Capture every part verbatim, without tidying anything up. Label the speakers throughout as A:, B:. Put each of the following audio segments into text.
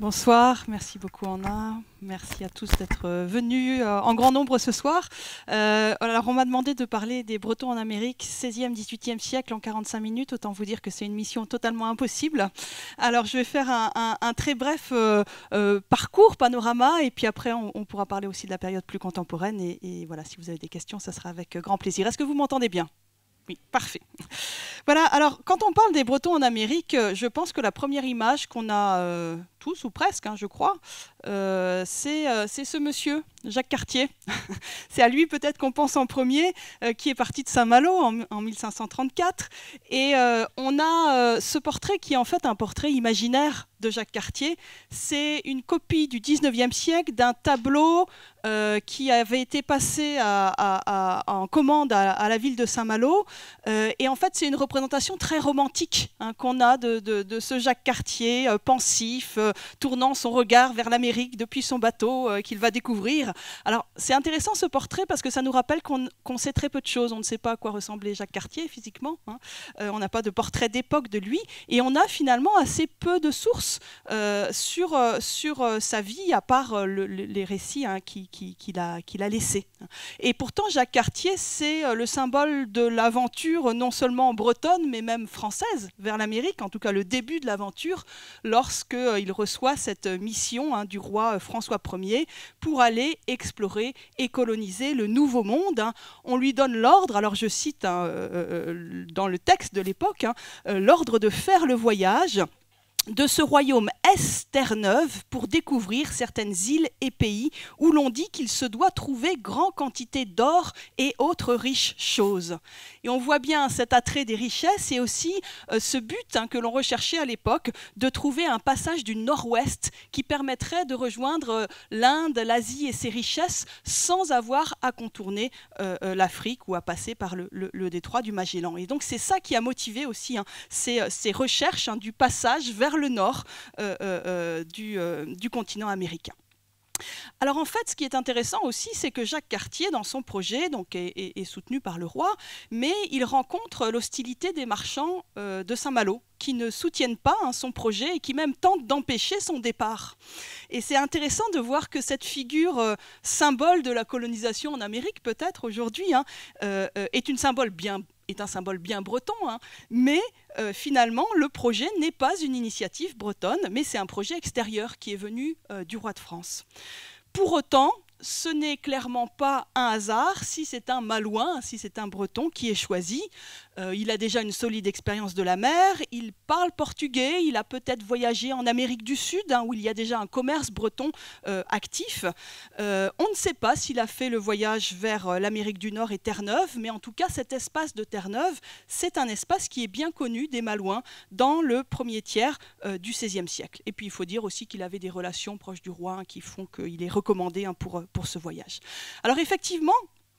A: Bonsoir, merci beaucoup Anna, merci à tous d'être venus euh, en grand nombre ce soir. Euh, alors on m'a demandé de parler des Bretons en Amérique seizième dix-huitième siècle en quarante-cinq minutes, autant vous dire que c'est une mission totalement impossible. Alors je vais faire un, un, un très bref euh, euh, parcours, panorama, et puis après on, on pourra parler aussi de la période plus contemporaine, et, et voilà, si vous avez des questions, ça sera avec grand plaisir. Est-ce que vous m'entendez bien ? Oui, parfait. Voilà, alors quand on parle des Bretons en Amérique, je pense que la première image qu'on a euh, tous, ou presque, hein, je crois, euh, c'est euh, ce monsieur, Jacques Cartier. C'est à lui peut-être qu'on pense en premier, euh, qui est parti de Saint-Malo en, en mille cinq cent trente-quatre. Et euh, on a euh, ce portrait qui est en fait un portrait imaginaire de Jacques Cartier. C'est une copie du dix-neuvième siècle d'un tableau euh, qui avait été passé à, à, à, en commande à, à la ville de Saint-Malo. Euh, et en fait, c'est une représentation très romantique hein, qu'on a de, de, de ce Jacques Cartier, euh, pensif, euh, tournant son regard vers l'Amérique depuis son bateau euh, qu'il va découvrir. Alors, c'est intéressant ce portrait parce que ça nous rappelle qu'on qu'on sait très peu de choses. On ne sait pas à quoi ressemblait Jacques Cartier physiquement. Hein. Euh, on n'a pas de portrait d'époque de lui. Et on a finalement assez peu de sources euh, sur, euh, sur euh, sa vie, à part euh, le, le, les récits hein, qu'il qui, qui a, qu'il a laissés. Et pourtant, Jacques Cartier, c'est euh, le symbole de l'aventure, non seulement bretonne, mais même française, vers l'Amérique, en tout cas le début de l'aventure, lorsqu'il euh, reçoit cette mission hein, du roi François Ier pour aller explorer et coloniser le Nouveau Monde. Hein. On lui donne l'ordre, alors je cite hein, euh, dans le texte de l'époque, hein, euh, l'ordre de faire le voyage de ce royaume est Terre-Neuve pour découvrir certaines îles et pays où l'on dit qu'il se doit trouver grande quantité d'or et autres riches choses. Et on voit bien cet attrait des richesses et aussi euh, ce but hein, que l'on recherchait à l'époque de trouver un passage du nord-ouest qui permettrait de rejoindre euh, l'Inde, l'Asie et ses richesses sans avoir à contourner euh, euh, l'Afrique ou à passer par le, le, le détroit du Magellan. Et donc c'est ça qui a motivé aussi hein, ces, ces recherches hein, du passage vers le nord euh, euh, du, euh, du continent américain. Alors en fait, ce qui est intéressant aussi, c'est que Jacques Cartier, dans son projet, donc, est, est, est soutenu par le roi, mais il rencontre l'hostilité des marchands euh, de Saint-Malo, qui ne soutiennent pas hein, son projet et qui même tentent d'empêcher son départ. Et c'est intéressant de voir que cette figure euh, symbole de la colonisation en Amérique, peut-être aujourd'hui, hein, euh, est une symbole bien est un symbole bien breton, hein, mais euh, finalement, le projet n'est pas une initiative bretonne, mais c'est un projet extérieur qui est venu euh, du roi de France. Pour autant, ce n'est clairement pas un hasard si c'est un Malouin, si c'est un Breton qui est choisi. Euh, il a déjà une solide expérience de la mer, il parle portugais, il a peut-être voyagé en Amérique du Sud, hein, où il y a déjà un commerce breton euh, actif. Euh, on ne sait pas s'il a fait le voyage vers euh, l'Amérique du Nord et Terre-Neuve, mais en tout cas, cet espace de Terre-Neuve, c'est un espace qui est bien connu des Malouins dans le premier tiers euh, du seizième siècle. Et puis, il faut dire aussi qu'il avait des relations proches du roi hein, qui font qu'il est recommandé hein, pour, pour ce voyage. Alors, effectivement,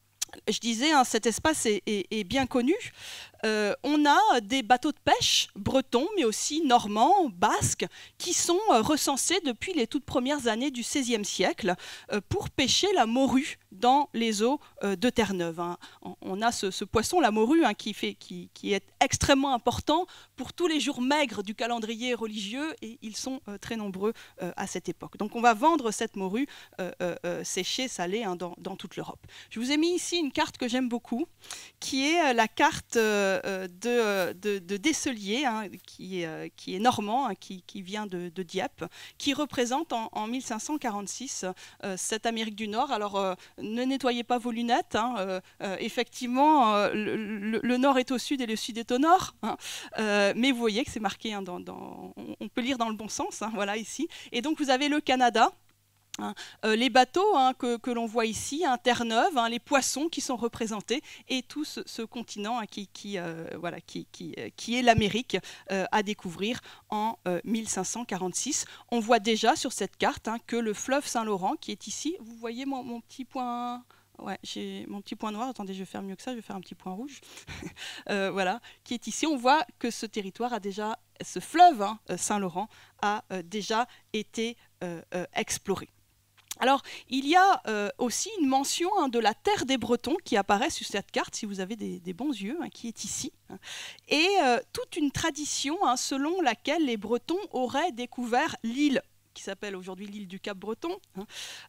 A: je disais, hein, cet espace est, est, est bien connu. Euh, on a des bateaux de pêche bretons, mais aussi normands, basques, qui sont euh, recensés depuis les toutes premières années du seizième siècle euh, pour pêcher la morue dans les eaux euh, de Terre-Neuve. Hein. On, on a ce, ce poisson, la morue, hein, qui, fait, qui, qui est extrêmement important pour tous les jours maigres du calendrier religieux, et ils sont euh, très nombreux euh, à cette époque. Donc on va vendre cette morue euh, euh, séchée, salée hein, dans, dans toute l'Europe. Je vous ai mis ici une carte que j'aime beaucoup, qui est la carte euh, de, de, de Desselier, hein, qui, est, qui est normand, hein, qui, qui vient de, de Dieppe, qui représente en, en mille cinq cent quarante-six euh, cette Amérique du Nord. Alors, euh, ne nettoyez pas vos lunettes. Hein, euh, euh, effectivement, euh, le, le, le nord est au sud et le sud est au nord. Hein, euh, mais vous voyez que c'est marqué, hein, dans, dans, on, on peut lire dans le bon sens, hein, voilà, ici. Et donc, vous avez le Canada. Hein, euh, les bateaux hein, que, que l'on voit ici, hein, Terre-Neuve, hein, les poissons qui sont représentés et tout ce, ce continent hein, qui, qui, euh, voilà, qui, qui, euh, qui est l'Amérique euh, à découvrir en euh, mille cinq cent quarante-six. On voit déjà sur cette carte hein, que le fleuve Saint-Laurent qui est ici, vous voyez mon, mon petit point... Ouais, j'ai mon petit point noir, attendez, je vais faire mieux que ça, je vais faire un petit point rouge. euh, voilà, qui est ici. On voit que ce territoire a déjà, ce fleuve hein, Saint-Laurent a euh, déjà été euh, euh, exploré. Alors, il y a euh, aussi une mention hein, de la terre des Bretons qui apparaît sur cette carte, si vous avez des, des bons yeux, hein, qui est ici. Hein, et euh, toute une tradition hein, selon laquelle les Bretons auraient découvert l'île qui s'appelle aujourd'hui l'île du Cap-Breton, hein,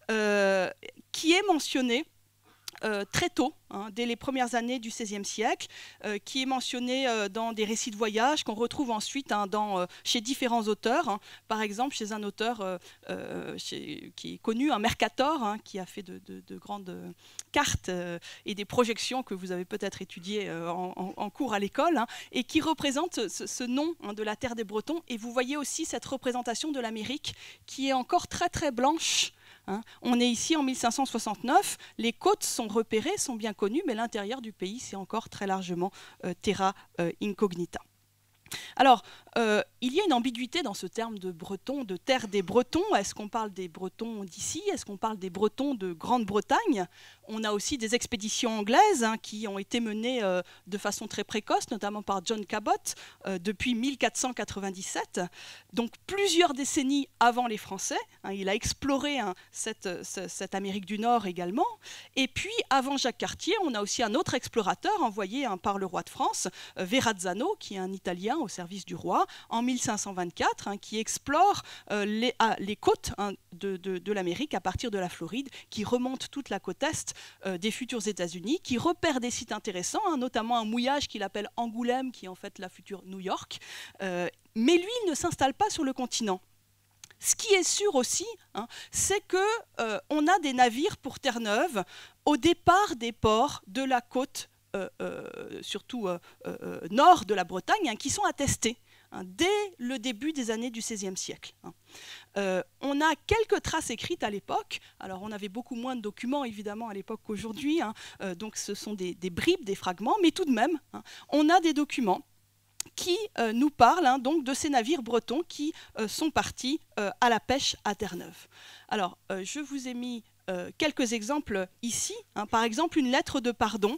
A: euh, qui est mentionnée Euh, très tôt, hein, dès les premières années du seizième siècle, euh, qui est mentionné euh, dans des récits de voyage qu'on retrouve ensuite hein, dans, euh, chez différents auteurs. Hein. Par exemple, chez un auteur euh, euh, chez, qui est connu, un Mercator, hein, qui a fait de, de, de grandes cartes euh, et des projections que vous avez peut-être étudiées euh, en, en, en cours à l'école, hein, et qui représente ce, ce nom hein, de la terre des Bretons. Et vous voyez aussi cette représentation de l'Amérique qui est encore très très blanche. Hein. On est ici en mille cinq cent soixante-neuf, les côtes sont repérées, sont bien connues, mais l'intérieur du pays, c'est encore très largement euh, terra euh, incognita. Alors, euh, il y a une ambiguïté dans ce terme de breton, de terre des Bretons. Est-ce qu'on parle des Bretons d'ici? Est-ce qu'on parle des Bretons de Grande-Bretagne? On a aussi des expéditions anglaises hein, qui ont été menées euh, de façon très précoce, notamment par John Cabot, euh, depuis mille quatre cent quatre-vingt-dix-sept, donc plusieurs décennies avant les Français. Hein, il a exploré hein, cette, cette Amérique du Nord également. Et puis, avant Jacques Cartier, on a aussi un autre explorateur envoyé hein, par le roi de France, euh, Verrazzano, qui est un Italien au service du roi, en mille cinq cent vingt-quatre, hein, qui explore euh, les, ah, les côtes hein, de, de, de l'Amérique à partir de la Floride, qui remonte toute la côte est euh, des futurs États-Unis, qui repère des sites intéressants, hein, notamment un mouillage qu'il appelle Angoulême, qui est en fait la future New York. Euh, mais lui, il ne s'installe pas sur le continent. Ce qui est sûr aussi, hein, c'est qu'on euh, a des navires pour Terre-Neuve au départ des ports de la côte Euh, euh, surtout euh, euh, nord de la Bretagne, hein, qui sont attestés hein, dès le début des années du seizième siècle. Hein. Euh, on a quelques traces écrites à l'époque, alors on avait beaucoup moins de documents évidemment à l'époque qu'aujourd'hui, hein, euh, donc ce sont des, des bribes, des fragments, mais tout de même, hein, on a des documents qui euh, nous parlent hein, donc de ces navires bretons qui euh, sont partis euh, à la pêche à Terre-Neuve. Alors, euh, je vous ai mis euh, quelques exemples ici, hein, par exemple une lettre de pardon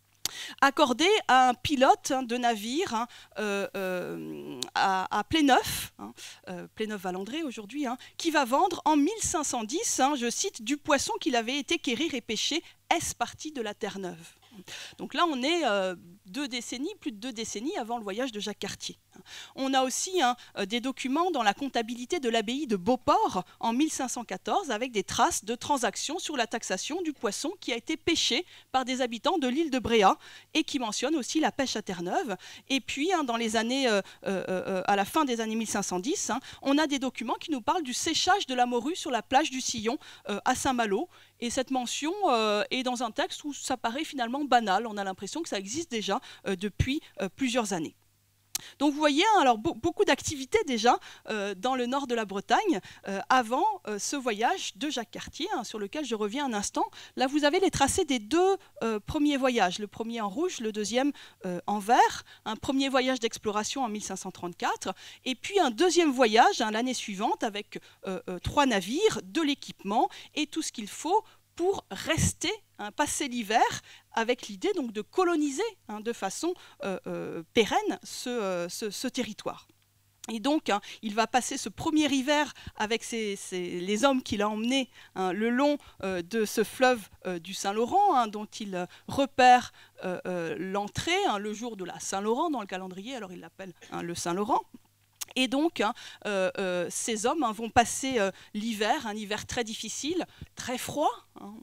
A: accordé à un pilote hein, de navire hein, euh, euh, à, à Pléneuf, hein, euh, Pléneuf-Valandré aujourd'hui, hein, qui va vendre en mille cinq cent dix, hein, je cite, du poisson qu'il avait été quérir et pêcher, est-ce parti de la Terre-Neuve. Donc là, on est euh, deux décennies, plus de deux décennies avant le voyage de Jacques Cartier. On a aussi hein, des documents dans la comptabilité de l'abbaye de Beauport en mille cinq cent quatorze avec des traces de transactions sur la taxation du poisson qui a été pêché par des habitants de l'île de Bréhat et qui mentionne aussi la pêche à Terre-Neuve. Et puis, hein, dans les années, euh, euh, à la fin des années mille cinq cent dix, hein, on a des documents qui nous parlent du séchage de la morue sur la plage du Sillon euh, à Saint-Malo. Et cette mention euh, est dans un texte où ça paraît finalement banal. On a l'impression que ça existe déjà euh, depuis euh, plusieurs années. Donc vous voyez, hein, alors be beaucoup d'activités déjà euh, dans le nord de la Bretagne euh, avant euh, ce voyage de Jacques Cartier, hein, sur lequel je reviens un instant. Là, vous avez les tracés des deux euh, premiers voyages, le premier en rouge, le deuxième euh, en vert. Un premier voyage d'exploration en mille cinq cent trente-quatre, et puis un deuxième voyage hein, l'année suivante avec euh, euh, trois navires, de l'équipement et tout ce qu'il faut pour rester, hein, passer l'hiver, avec l'idée donc de coloniser hein, de façon euh, euh, pérenne ce, euh, ce, ce territoire. Et donc, hein, il va passer ce premier hiver avec ses, ses, les hommes qu'il a emmenés hein, le long euh, de ce fleuve euh, du Saint-Laurent, hein, dont il euh, repère euh, euh, l'entrée, hein, le jour de la Saint-Laurent dans le calendrier, alors il l'appelle hein, le Saint-Laurent. Et donc, hein, euh, euh, ces hommes hein, vont passer euh, l'hiver, un hiver très difficile, très froid, hein,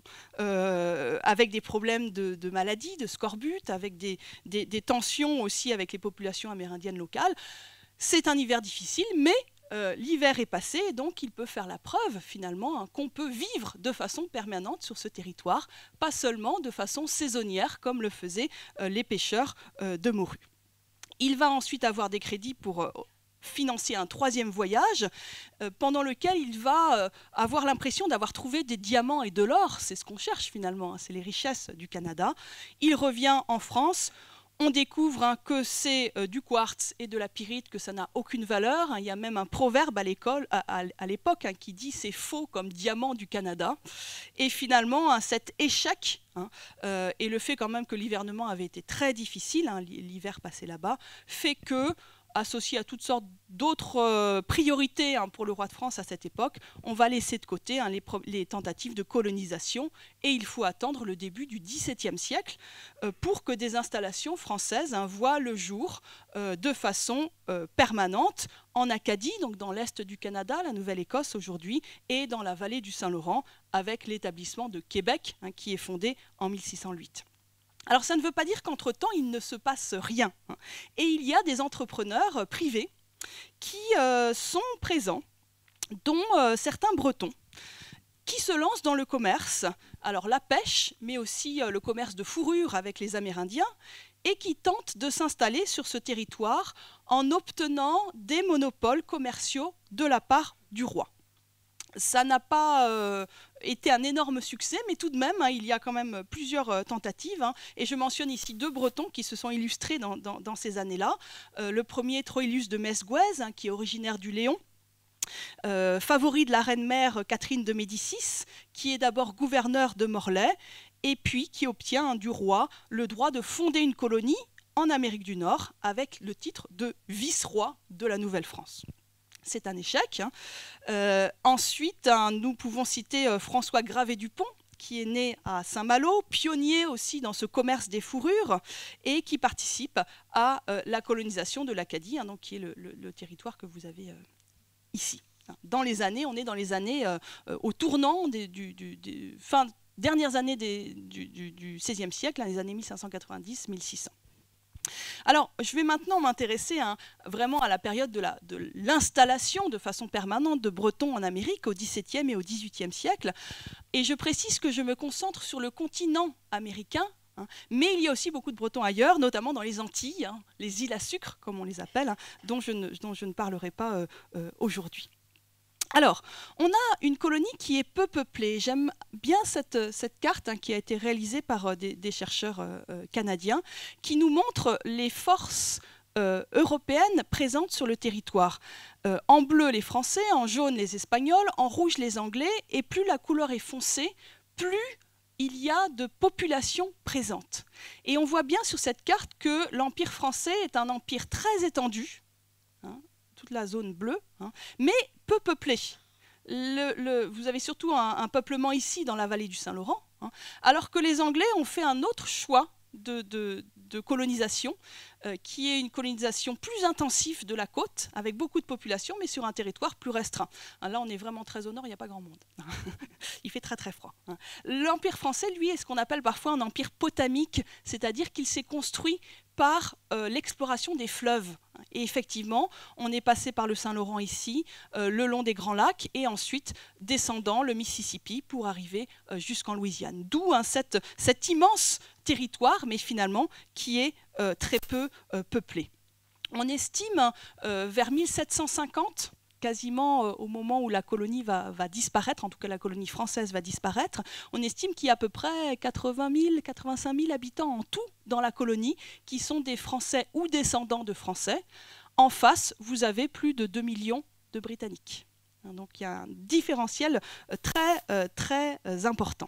A: euh, avec des problèmes de, de maladie, de scorbut, avec des, des, des tensions aussi avec les populations amérindiennes locales. C'est un hiver difficile, mais euh, l'hiver est passé, et donc il peut faire la preuve finalement hein, qu'on peut vivre de façon permanente sur ce territoire, pas seulement de façon saisonnière comme le faisaient euh, les pêcheurs euh, de morue. Il va ensuite avoir des crédits pour... Euh, financer un troisième voyage euh, pendant lequel il va euh, avoir l'impression d'avoir trouvé des diamants et de l'or. C'est ce qu'on cherche finalement, hein, c'est les richesses du Canada. Il revient en France. On découvre hein, que c'est euh, du quartz et de la pyrite, que ça n'a aucune valeur. Hein. Il y a même un proverbe à l'école, à, à, à l'époque, hein, qui dit c'est faux comme diamant du Canada. Et finalement, hein, cet échec hein, euh, et le fait quand même que l'hivernement avait été très difficile, hein, l'hiver passé là-bas, fait que associé à toutes sortes d'autres euh, priorités hein, pour le roi de France à cette époque, on va laisser de côté hein, les, les tentatives de colonisation et il faut attendre le début du dix-septième siècle euh, pour que des installations françaises hein, voient le jour euh, de façon euh, permanente en Acadie, donc dans l'est du Canada, la Nouvelle-Écosse aujourd'hui, et dans la vallée du Saint-Laurent avec l'établissement de Québec hein, qui est fondé en mille six cent huit. Alors ça ne veut pas dire qu'entre-temps, il ne se passe rien. Et il y a des entrepreneurs privés qui euh, sont présents, dont euh, certains Bretons, qui se lancent dans le commerce, alors la pêche, mais aussi euh, le commerce de fourrure avec les Amérindiens, et qui tentent de s'installer sur ce territoire en obtenant des monopoles commerciaux de la part du roi. Ça n'a pas euh, été un énorme succès, mais tout de même, hein, il y a quand même plusieurs euh, tentatives. Hein, et je mentionne ici deux Bretons qui se sont illustrés dans, dans, dans ces années-là. Euh, le premier, Troilus de Mesguez, hein, qui est originaire du Léon, euh, favori de la reine-mère Catherine de Médicis, qui est d'abord gouverneur de Morlaix, et puis qui obtient hein, du roi le droit de fonder une colonie en Amérique du Nord, avec le titre de vice-roi de la Nouvelle-France. C'est un échec. Hein. Euh, ensuite, hein, nous pouvons citer euh, François Gravé-Dupont, qui est né à Saint-Malo, pionnier aussi dans ce commerce des fourrures, et qui participe à euh, la colonisation de l'Acadie, hein, donc qui est le, le, le territoire que vous avez euh, ici. Dans les années, on est dans les années euh, au tournant des, du, du, des fin, dernières années des, du, du, du seizième siècle, hein, les années mille cinq cent quatre-vingt-dix à mille six cents. Alors, je vais maintenant m'intéresser hein, vraiment à la période de l'installation de, de façon permanente de Bretons en Amérique au dix-septième et au dix-huitième siècle. Et je précise que je me concentre sur le continent américain, hein, mais il y a aussi beaucoup de Bretons ailleurs, notamment dans les Antilles, hein, les îles à sucre, comme on les appelle, hein, dont, je ne, dont je ne parlerai pas euh, euh, aujourd'hui. Alors, on a une colonie qui est peu peuplée. J'aime bien cette, cette carte hein, qui a été réalisée par euh, des, des chercheurs euh, canadiens, qui nous montre les forces euh, européennes présentes sur le territoire. Euh, en bleu, les Français, en jaune, les Espagnols, en rouge, les Anglais, et plus la couleur est foncée, plus il y a de populations présentes. Et on voit bien sur cette carte que l'Empire français est un empire très étendu, hein, toute la zone bleue, hein, mais peu peuplé. Le, le, vous avez surtout un, un peuplement ici dans la vallée du Saint-Laurent, hein, alors que les Anglais ont fait un autre choix de, de, de colonisation, euh, qui est une colonisation plus intensive de la côte, avec beaucoup de population, mais sur un territoire plus restreint. Hein, là, on est vraiment très au nord, il n'y a pas grand monde. Il fait très très froid. Hein. L'Empire français, lui, est ce qu'on appelle parfois un empire potamique, c'est-à-dire qu'il s'est construit par euh, l'exploration des fleuves. Et effectivement, on est passé par le Saint-Laurent ici, euh, le long des Grands Lacs, et ensuite descendant le Mississippi pour arriver euh, jusqu'en Louisiane. D'où hein, cette, cet immense territoire, mais finalement, qui est euh, très peu euh, peuplé. On estime euh, vers mille sept cent cinquante, quasiment euh, au moment où la colonie va, va disparaître, en tout cas la colonie française va disparaître, on estime qu'il y a à peu près quatre-vingt mille, quatre-vingt-cinq mille habitants en tout dans la colonie, qui sont des Français ou descendants de Français. En face, vous avez plus de deux millions de Britanniques. Donc il y a un différentiel très, euh, très euh, important.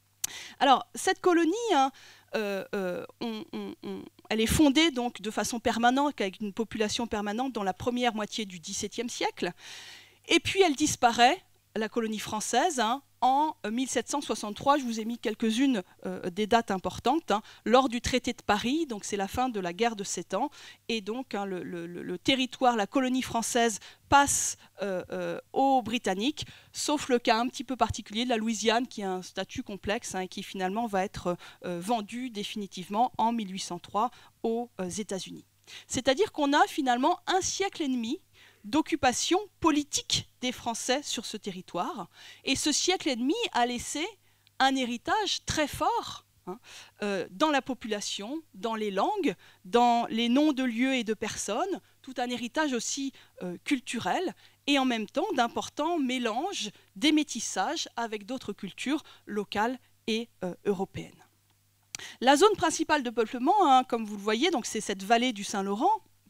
A: Alors, cette colonie, hein, euh, euh, on, on, on, elle est fondée donc, de façon permanente, avec une population permanente dans la première moitié du dix-septième siècle. Et puis, elle disparaît, la colonie française, hein, en mille sept cent soixante-trois. Je vous ai mis quelques-unes euh, des dates importantes. Hein, lors du traité de Paris, donc c'est la fin de la guerre de Sept Ans. Et donc, hein, le, le, le territoire, la colonie française passe euh, euh, aux Britanniques, sauf le cas un petit peu particulier de la Louisiane, qui a un statut complexe hein, et qui finalement va être euh, vendu définitivement en mille huit cent trois aux euh, États-Unis. C'est-à-dire qu'on a finalement un siècle et demi d'occupation politique des Français sur ce territoire. Et ce siècle et demi a laissé un héritage très fort hein, euh, dans la population, dans les langues, dans les noms de lieux et de personnes, tout un héritage aussi euh, culturel, et en même temps d'importants mélanges, des métissages avec d'autres cultures locales et euh, européennes. La zone principale de peuplement, hein, comme vous le voyez, c'est cette vallée du Saint-Laurent.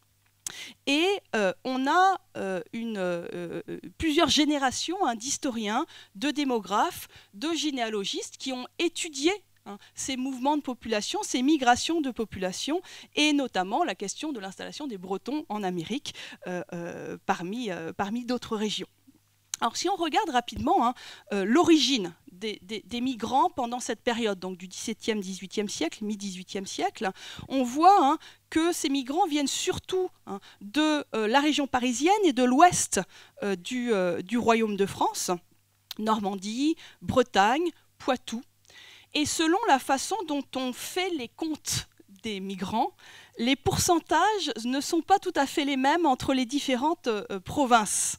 A: Et euh, on a euh, une, euh, plusieurs générations hein, d'historiens, de démographes, de généalogistes qui ont étudié hein, ces mouvements de population, ces migrations de population, et notamment la question de l'installation des Bretons en Amérique euh, euh, parmi, euh, parmi d'autres régions. Alors si on regarde rapidement hein, euh, l'origine des, des, des migrants pendant cette période, donc du dix-septième dix-huitième siècle, mi-dix-huitième siècle, on voit hein, que ces migrants viennent surtout hein, de euh, la région parisienne et de l'ouest euh, du, euh, du Royaume de France, Normandie, Bretagne, Poitou. Et selon la façon dont on fait les comptes des migrants, les pourcentages ne sont pas tout à fait les mêmes entre les différentes euh, provinces.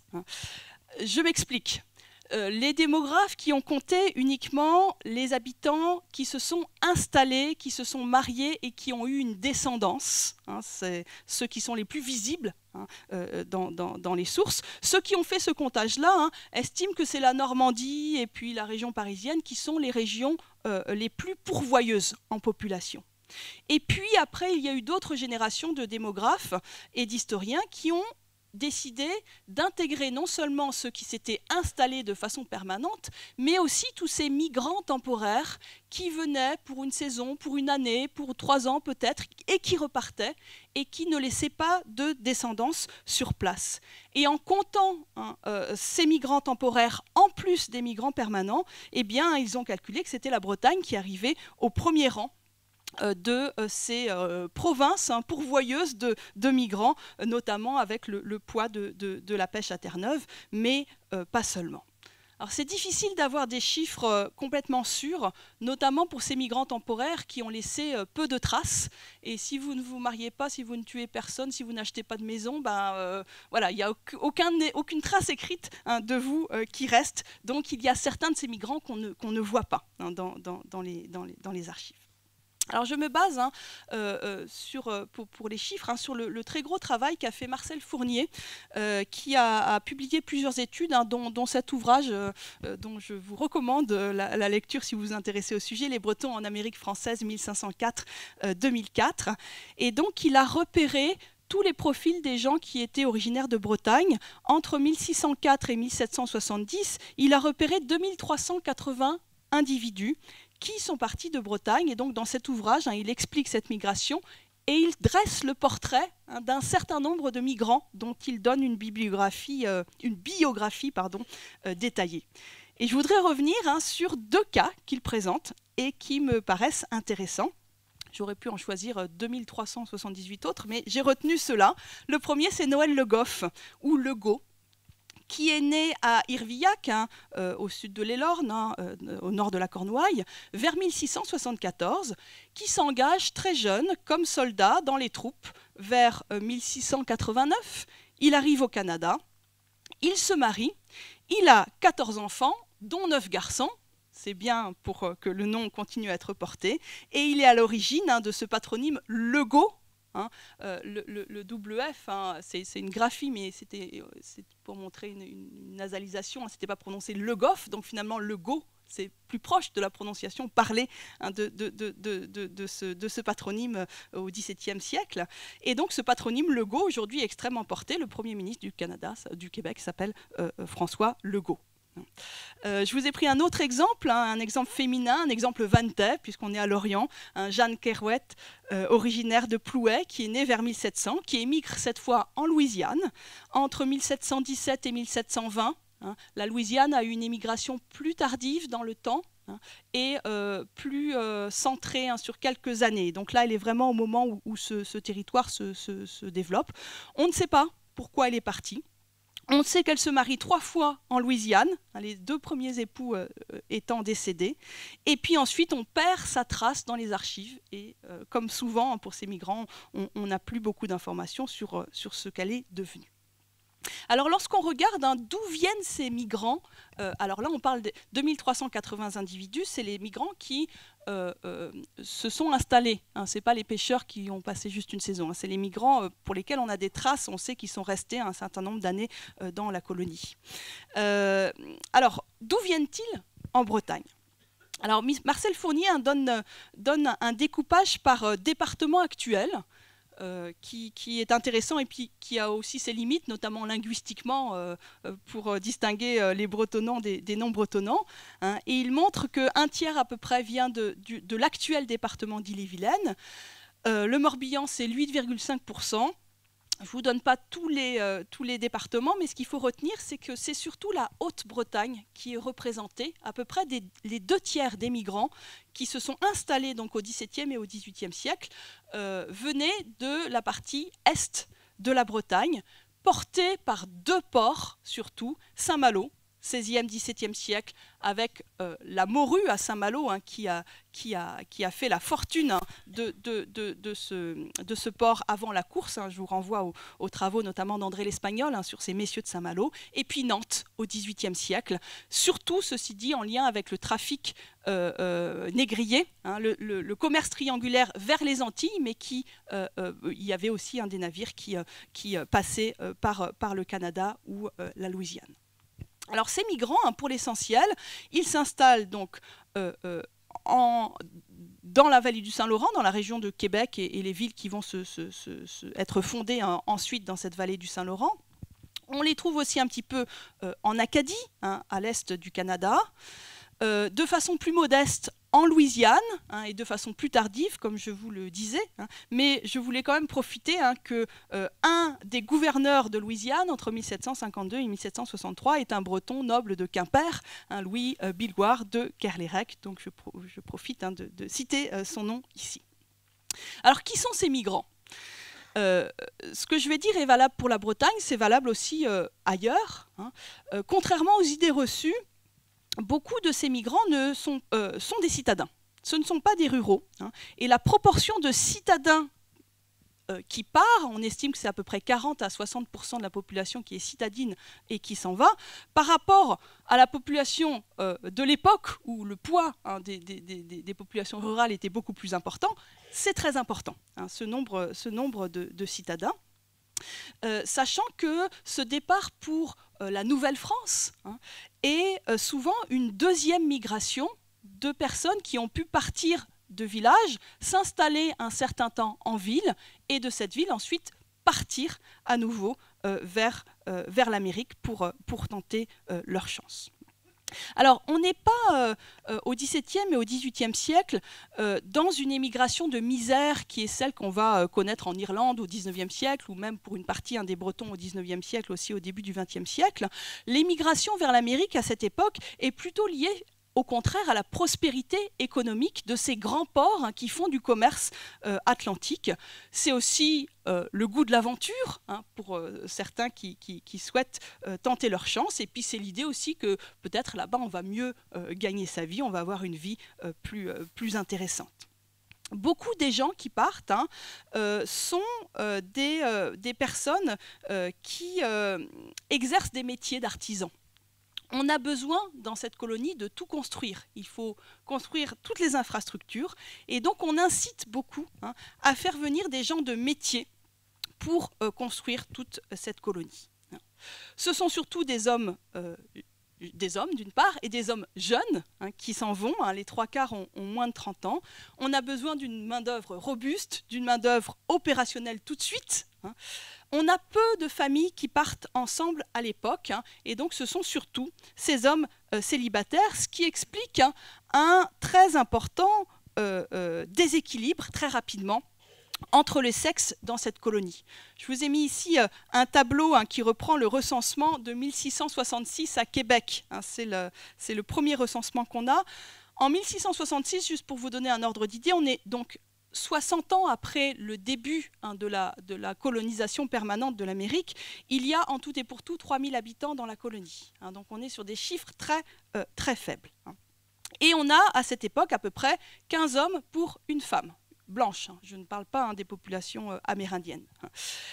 A: Je m'explique. Euh, les démographes qui ont compté uniquement les habitants qui se sont installés, qui se sont mariés et qui ont eu une descendance, hein, c'est ceux qui sont les plus visibles hein, euh, dans, dans, dans les sources. Ceux qui ont fait ce comptage-là hein, estiment que c'est la Normandie et puis la région parisienne qui sont les régions euh, les plus pourvoyeuses en population. Et puis après, il y a eu d'autres générations de démographes et d'historiens qui ont décidé d'intégrer non seulement ceux qui s'étaient installés de façon permanente, mais aussi tous ces migrants temporaires qui venaient pour une saison, pour une année, pour trois ans peut-être, et qui repartaient, et qui ne laissaient pas de descendance sur place. Et en comptant hein, euh, ces migrants temporaires en plus des migrants permanents, eh bien, ils ont calculé que c'était la Bretagne qui arrivait au premier rang de ces euh, provinces hein, pourvoyeuses de, de migrants, notamment avec le, le poids de, de, de la pêche à Terre-Neuve, mais euh, pas seulement. Alors c'est difficile d'avoir des chiffres euh, complètement sûrs, notamment pour ces migrants temporaires qui ont laissé euh, peu de traces. Et si vous ne vous mariez pas, si vous ne tuez personne, si vous n'achetez pas de maison, ben, euh, voilà, il n'y a aucun, aucune trace écrite hein, de vous euh, qui reste. Donc il y a certains de ces migrants qu'on ne, qu'on ne voit pas hein, dans, dans, dans, les, dans, les, dans les archives. Alors je me base hein, euh, euh, sur, euh, pour, pour les chiffres hein, sur le, le très gros travail qu'a fait Marcel Fournier, euh, qui a, a publié plusieurs études, hein, dont, dont cet ouvrage euh, dont je vous recommande la, la lecture si vous vous intéressez au sujet, Les Bretons en Amérique française mille cinq cent quatre à deux mille quatre. Et donc il a repéré tous les profils des gens qui étaient originaires de Bretagne. Entre mille six cent quatre et mille sept cent soixante-dix, il a repéré deux mille trois cent quatre-vingts individus qui sont partis de Bretagne. Et donc dans cet ouvrage, hein, il explique cette migration et il dresse le portrait hein, d'un certain nombre de migrants dont il donne une bibliographie, euh, une biographie pardon, euh, détaillée. Et je voudrais revenir hein, sur deux cas qu'il présente et qui me paraissent intéressants. J'aurais pu en choisir deux mille trois cent soixante-dix-huit autres, mais j'ai retenu ceux-là. Le premier, c'est Noël Le Goff, ou Legault, qui est né à Irvillac, hein, euh, au sud de l'Elorn, hein, euh, au nord de la Cornouaille, vers mille six cent soixante-quatorze, qui s'engage très jeune comme soldat dans les troupes vers euh, mille six cent quatre-vingt-neuf. Il arrive au Canada, il se marie, il a quatorze enfants, dont neuf garçons. C'est bien pour que le nom continue à être porté. Et il est à l'origine hein, de ce patronyme Legault. Hein, euh, le, le, le double F, hein, c'est une graphie, mais c'était pour montrer une, une nasalisation, hein, c'était pas prononcé Le Goff, donc finalement Legault, c'est plus proche de la prononciation parlée hein, de, de, de, de, de, de, ce, de ce patronyme euh, au dix-septième siècle. Et donc ce patronyme Legault, aujourd'hui extrêmement porté, le Premier ministre du Canada, du Québec, s'appelle euh, François Legault. Euh, je vous ai pris un autre exemple, hein, un exemple féminin, un exemple vantais, puisqu'on est à Lorient, hein, Jeanne Kerouette, euh, originaire de Plouay, qui est née vers mille sept cents, qui émigre cette fois en Louisiane, entre mille sept cent dix-sept et mille sept cent vingt. Hein, la Louisiane a eu une émigration plus tardive dans le temps, hein, et euh, plus euh, centrée hein, sur quelques années. Donc là, elle est vraiment au moment où, où ce, ce territoire se, se, se développe. On ne sait pas pourquoi elle est partie. On sait qu'elle se marie trois fois en Louisiane, les deux premiers époux euh, étant décédés. Et puis ensuite, on perd sa trace dans les archives. Et euh, comme souvent pour ces migrants, on n'a plus beaucoup d'informations sur, euh, sur ce qu'elle est devenue. Alors lorsqu'on regarde hein, d'où viennent ces migrants, euh, alors là on parle de deux mille trois cent quatre-vingts individus, c'est les migrants qui euh, euh, se sont installés, hein, ce n'est pas les pêcheurs qui ont passé juste une saison, hein, c'est les migrants euh, pour lesquels on a des traces, on sait qu'ils sont restés un certain nombre d'années euh, dans la colonie. Euh, alors d'où viennent-ils en Bretagne ? Alors Marcel Fournier hein, donne, donne un découpage par euh, département actuel. euh, qui, qui est intéressant et puis qui a aussi ses limites, notamment linguistiquement, euh, pour distinguer les bretonnants des, des non-bretonnants. Hein. Et il montre qu'un tiers à peu près vient de, de, de l'actuel département d'Ille-et-Vilaine. Euh, le Morbihan, c'est huit virgule cinq pour cent. Je ne vous donne pas tous les, euh, tous les départements, mais ce qu'il faut retenir, c'est que c'est surtout la Haute-Bretagne qui est représentée. À peu près des, les deux tiers des migrants qui se sont installés donc, au dix-septième et au dix-huitième siècle euh, venaient de la partie est de la Bretagne, portés par deux ports surtout, Saint-Malo, seizième, dix-septième siècle, avec euh, la morue à Saint-Malo, hein, qui, a, qui, a, qui a fait la fortune hein, de, de, de, de, ce, de ce port avant la course. Hein. Je vous renvoie aux, aux travaux notamment d'André l'Espagnol hein, sur ces messieurs de Saint-Malo. Et puis Nantes au dix-huitième siècle, surtout, ceci dit, en lien avec le trafic euh, euh, négrier, hein, le, le, le commerce triangulaire vers les Antilles, mais qui, euh, euh, il y avait aussi hein, des navires qui, euh, qui euh, passaient euh, par, par le Canada ou euh, la Louisiane. Alors ces migrants, hein, pour l'essentiel, ils s'installent donc euh, euh, en, dans la vallée du Saint-Laurent, dans la région de Québec et, et les villes qui vont se, se, se, se être fondées hein, ensuite dans cette vallée du Saint-Laurent. On les trouve aussi un petit peu euh, en Acadie, hein, à l'est du Canada, euh, de façon plus modeste en Louisiane, hein, et de façon plus tardive, comme je vous le disais, hein, mais je voulais quand même profiter hein, que euh, un des gouverneurs de Louisiane entre mille sept cent cinquante-deux et mille sept cent soixante-trois est un breton noble de Quimper, hein, Louis euh, Bilgoire de Kerlérec, donc je, pro je profite hein, de, de citer euh, son nom ici. Alors qui sont ces migrants ? Euh, ce que je vais dire est valable pour la Bretagne, c'est valable aussi euh, ailleurs. Hein. Euh, contrairement aux idées reçues, beaucoup de ces migrants ne sont, euh, sont des citadins. Ce ne sont pas des ruraux. Hein. Et la proportion de citadins euh, qui part, on estime que c'est à peu près quarante à soixante pour cent de la population qui est citadine et qui s'en va, par rapport à la population euh, de l'époque où le poids hein, des, des, des, des populations rurales était beaucoup plus important, c'est très important, hein, ce nombre, ce nombre de, de citadins. Euh, sachant que ce départ pour euh, la Nouvelle-France hein, est euh, souvent une deuxième migration de personnes qui ont pu partir de villages, s'installer un certain temps en ville et de cette ville ensuite partir à nouveau euh, vers, euh, vers l'Amérique pour, pour tenter euh, leur chance. Alors, on n'est pas euh, au dix-septième et au dix-huitième siècle euh, dans une émigration de misère qui est celle qu'on va euh, connaître en Irlande au dix-neuvième siècle, ou même pour une partie hein, des Bretons au dix-neuvième siècle, aussi au début du vingtième siècle. L'émigration vers l'Amérique à cette époque est plutôt liée au contraire à la prospérité économique de ces grands ports hein, qui font du commerce euh, atlantique. C'est aussi euh, le goût de l'aventure hein, pour euh, certains qui, qui, qui souhaitent euh, tenter leur chance. Et puis c'est l'idée aussi que peut-être là-bas on va mieux euh, gagner sa vie, on va avoir une vie euh, plus, euh, plus intéressante. Beaucoup des gens qui partent hein, euh, sont euh, des, euh, des personnes euh, qui euh, exercent des métiers d'artisans. On a besoin, dans cette colonie, de tout construire. Il faut construire toutes les infrastructures. Et donc, on incite beaucoup hein, à faire venir des gens de métier pour euh, construire toute cette colonie. Ce sont surtout des hommes, euh, des hommes d'une part, et des hommes jeunes hein, qui s'en vont. Hein, les trois quarts ont, ont moins de trente ans. On a besoin d'une main-d'œuvre robuste, d'une main-d'œuvre opérationnelle tout de suite. Hein. On a peu de familles qui partent ensemble à l'époque, hein, et donc ce sont surtout ces hommes euh, célibataires, ce qui explique hein, un très important euh, euh, déséquilibre très rapidement entre les sexes dans cette colonie. Je vous ai mis ici euh, un tableau hein, qui reprend le recensement de mille six cent soixante-six à Québec. Hein, c'est le, c'est le premier recensement qu'on a. En mille six cent soixante-six, juste pour vous donner un ordre d'idée, on est donc soixante ans après le début hein, de, la, de la colonisation permanente de l'Amérique, il y a en tout et pour tout trois mille habitants dans la colonie. Hein, donc on est sur des chiffres très, euh, très faibles. Hein. Et on a à cette époque à peu près quinze hommes pour une femme blanche. Hein. Je ne parle pas hein, des populations euh, amérindiennes. Hein.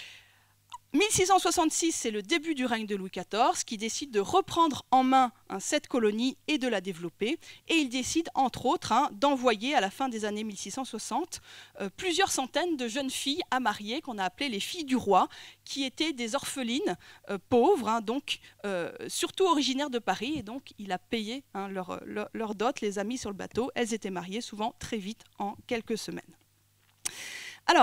A: mille six cent soixante-six, c'est le début du règne de Louis quatorze qui décide de reprendre en main hein, cette colonie et de la développer. Et il décide, entre autres, hein, d'envoyer à la fin des années mille six cent soixante euh, plusieurs centaines de jeunes filles à marier, qu'on a appelées les filles du roi, qui étaient des orphelines euh, pauvres, hein, donc euh, surtout originaires de Paris. Et donc il a payé hein, leur, leur, leur dot, les a mis sur le bateau. Elles étaient mariées souvent très vite, en quelques semaines. Alors,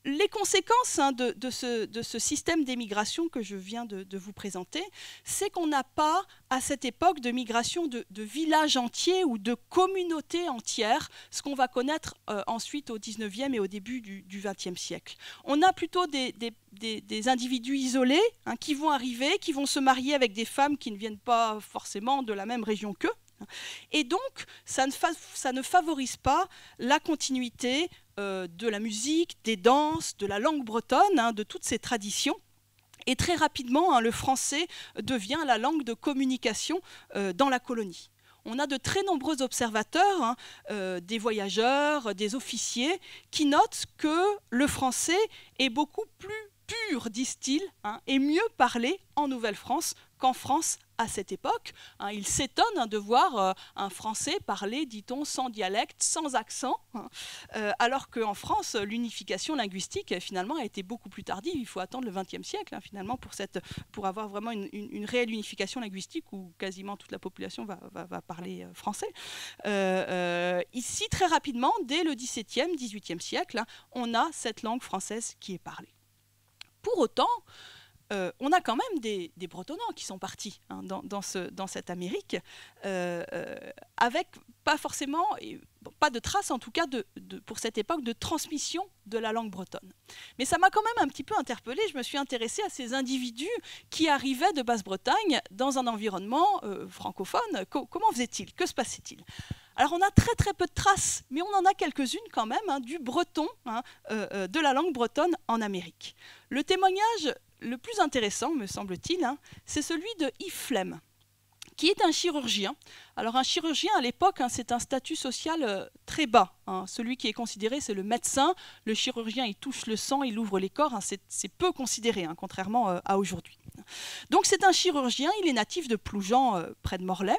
A: les conséquences hein, de, de, ce, de ce système d'émigration que je viens de, de vous présenter, c'est qu'on n'a pas, à cette époque, de migration de, de villages entiers ou de communautés entières, ce qu'on va connaître euh, ensuite au dix-neuvième et au début du, du vingtième siècle. On a plutôt des, des, des, des individus isolés hein, qui vont arriver, qui vont se marier avec des femmes qui ne viennent pas forcément de la même région qu'eux. Et donc, ça ne, ça ne favorise pas la continuité euh, de la musique, des danses, de la langue bretonne, hein, de toutes ces traditions. Et très rapidement, hein, le français devient la langue de communication euh, dans la colonie. On a de très nombreux observateurs, hein, euh, des voyageurs, des officiers, qui notent que le français est beaucoup plus pur, disent-ils, hein, et mieux parlé en Nouvelle-France qu'en France à cette époque. Hein, il s'étonne hein, de voir euh, un français parler, dit-on, sans dialecte, sans accent, hein, euh, alors qu'en France, l'unification linguistique, finalement, a été beaucoup plus tardive. Il faut attendre le vingtième siècle, hein, finalement, pour, cette, pour avoir vraiment une, une, une réelle unification linguistique où quasiment toute la population va, va, va parler euh, français. Euh, euh, ici, très rapidement, dès le dix-septième, dix-huitième siècle, hein, on a cette langue française qui est parlée. Pour autant, euh, on a quand même des, des Bretonnants qui sont partis hein, dans, dans, ce, dans cette Amérique, euh, euh, avec pas forcément, et, bon, pas de traces en tout cas de, de, pour cette époque de transmission de la langue bretonne. Mais ça m'a quand même un petit peu interpellée, je me suis intéressée à ces individus qui arrivaient de Basse-Bretagne dans un environnement euh, francophone. Co comment faisaient-ils? Que se passait-il? Alors on a très très peu de traces, mais on en a quelques-unes quand même, hein, du breton, hein, euh, de la langue bretonne en Amérique. Le témoignage le plus intéressant, me semble-t-il, hein, c'est celui de Yves Flem, qui est un chirurgien. Alors un chirurgien à l'époque, hein, c'est un statut social euh, très bas. Hein. Celui qui est considéré, c'est le médecin. Le chirurgien, il touche le sang, il ouvre les corps. Hein. C'est peu considéré, hein, contrairement euh, à aujourd'hui. Donc c'est un chirurgien, il est natif de Ploujean, euh, près de Morlaix.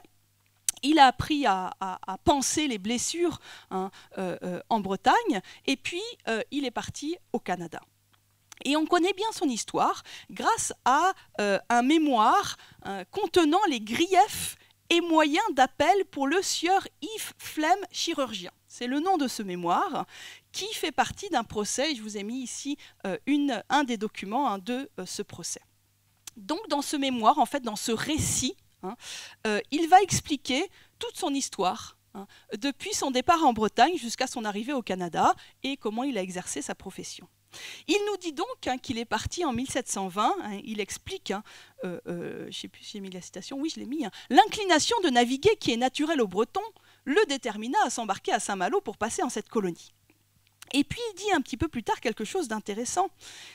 A: Il a appris à, à, à panser les blessures hein, euh, euh, en Bretagne, et puis euh, il est parti au Canada. Et on connaît bien son histoire grâce à euh, un mémoire euh, contenant les griefs et moyens d'appel pour le sieur Yves Flem, chirurgien. C'est le nom de ce mémoire qui fait partie d'un procès. Je vous ai mis ici euh, une, un des documents hein, de euh, ce procès. Donc dans ce mémoire, en fait, dans ce récit, Hein, euh, il va expliquer toute son histoire, hein, depuis son départ en Bretagne jusqu'à son arrivée au Canada et comment il a exercé sa profession. Il nous dit donc hein, qu'il est parti en mille sept cent vingt, hein, il explique, hein, euh, euh, je ne sais plus si j'ai mis la citation, oui je l'ai mis, hein, l'inclination de naviguer qui est naturelle aux Bretons le détermina à s'embarquer à Saint-Malo pour passer en cette colonie. Et puis il dit un petit peu plus tard quelque chose d'intéressant.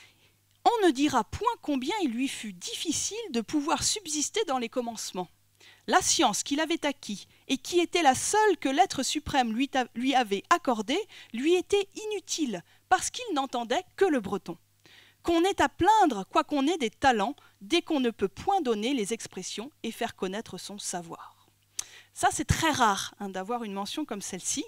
A: On ne dira point combien il lui fut difficile de pouvoir subsister dans les commencements. La science qu'il avait acquis et qui était la seule que l'être suprême lui, lui avait accordée lui était inutile parce qu'il n'entendait que le breton. Qu'on ait à plaindre, quoiqu'on ait des talents, dès qu'on ne peut point donner les expressions et faire connaître son savoir. Ça, c'est très rare hein, d'avoir une mention comme celle-ci.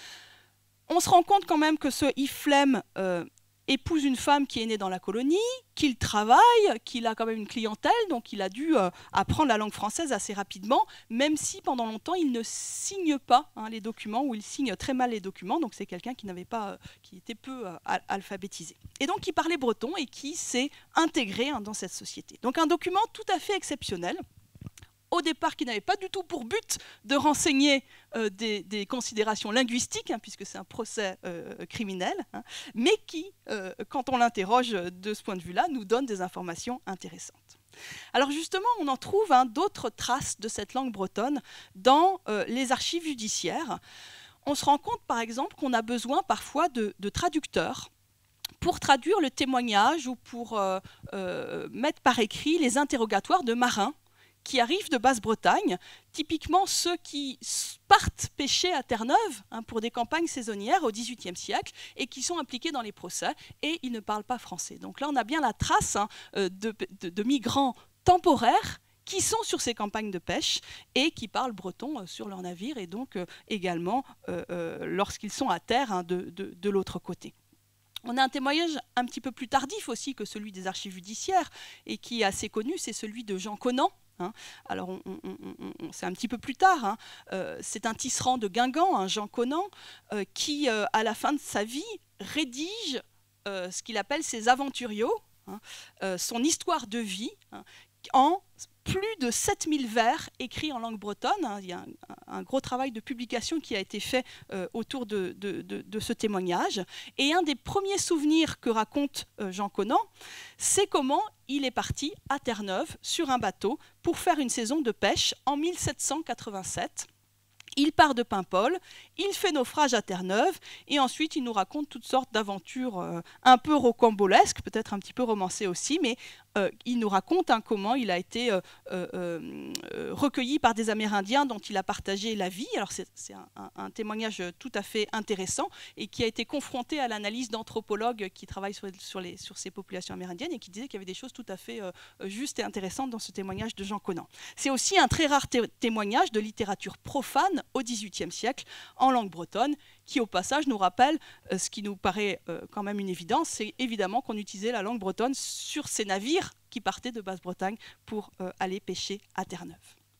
A: On se rend compte quand même que ce Yves Flem euh, épouse une femme qui est née dans la colonie, qu'il travaille, qu'il a quand même une clientèle, donc il a dû euh, apprendre la langue française assez rapidement, même si pendant longtemps il ne signe pas hein, les documents, ou il signe très mal les documents, donc c'est quelqu'un qui n'avait pas, euh, qui était peu euh, alphabétisé. Et donc il parlait breton et qui s'est intégré hein, dans cette société. Donc un document tout à fait exceptionnel, au départ qui n'avait pas du tout pour but de renseigner euh, des, des considérations linguistiques, hein, puisque c'est un procès euh, criminel, hein, mais qui, euh, quand on l'interroge de ce point de vue-là, nous donne des informations intéressantes. Alors justement, on en trouve hein, d'autres traces de cette langue bretonne dans euh, les archives judiciaires. On se rend compte, par exemple, qu'on a besoin parfois de, de traducteurs pour traduire le témoignage ou pour euh, euh, mettre par écrit les interrogatoires de marins qui arrivent de Basse-Bretagne, typiquement ceux qui partent pêcher à Terre-Neuve hein, pour des campagnes saisonnières au dix-huitième siècle et qui sont impliqués dans les procès, et ils ne parlent pas français. Donc là, on a bien la trace hein, de, de, de migrants temporaires qui sont sur ces campagnes de pêche et qui parlent breton euh, sur leur navire, et donc euh, également euh, euh, lorsqu'ils sont à terre hein, de, de, de l'autre côté. On a un témoignage un petit peu plus tardif aussi que celui des archives judiciaires et qui est assez connu, c'est celui de Jean Conant. Hein. Alors, on, on, on, on, c'est un petit peu plus tard. Hein. Euh, c'est un tisserand de Guingamp, hein, Jean Conant, euh, qui, euh, à la fin de sa vie, rédige euh, ce qu'il appelle ses aventurios, hein, euh, son histoire de vie, hein, en plus de sept mille vers écrits en langue bretonne. Hein. Il y a un, un gros travail de publication qui a été fait euh, autour de, de, de, de ce témoignage. Et un des premiers souvenirs que raconte euh, Jean Conant, c'est comment il est parti à Terre-Neuve sur un bateau pour faire une saison de pêche en mille sept cent quatre-vingt-sept. Il part de Paimpol, il fait naufrage à Terre-Neuve, et ensuite il nous raconte toutes sortes d'aventures euh, un peu rocambolesques, peut-être un petit peu romancées aussi, mais euh, il nous raconte hein, comment il a été euh, euh, euh, recueilli par des Amérindiens dont il a partagé la vie. Alors c'est, c'est un, un, un témoignage tout à fait intéressant et qui a été confronté à l'analyse d'anthropologues qui travaillent sur, sur, les, sur ces populations amérindiennes et qui disaient qu'il y avait des choses tout à fait euh, justes et intéressantes dans ce témoignage de Jean Conant. C'est aussi un très rare té- témoignage de littérature profane au dix-huitième siècle en langue bretonne, qui au passage nous rappelle euh, ce qui nous paraît euh, quand même une évidence, c'est évidemment qu'on utilisait la langue bretonne sur ces navires qui partaient de Basse-Bretagne pour euh, aller pêcher à Terre-Neuve.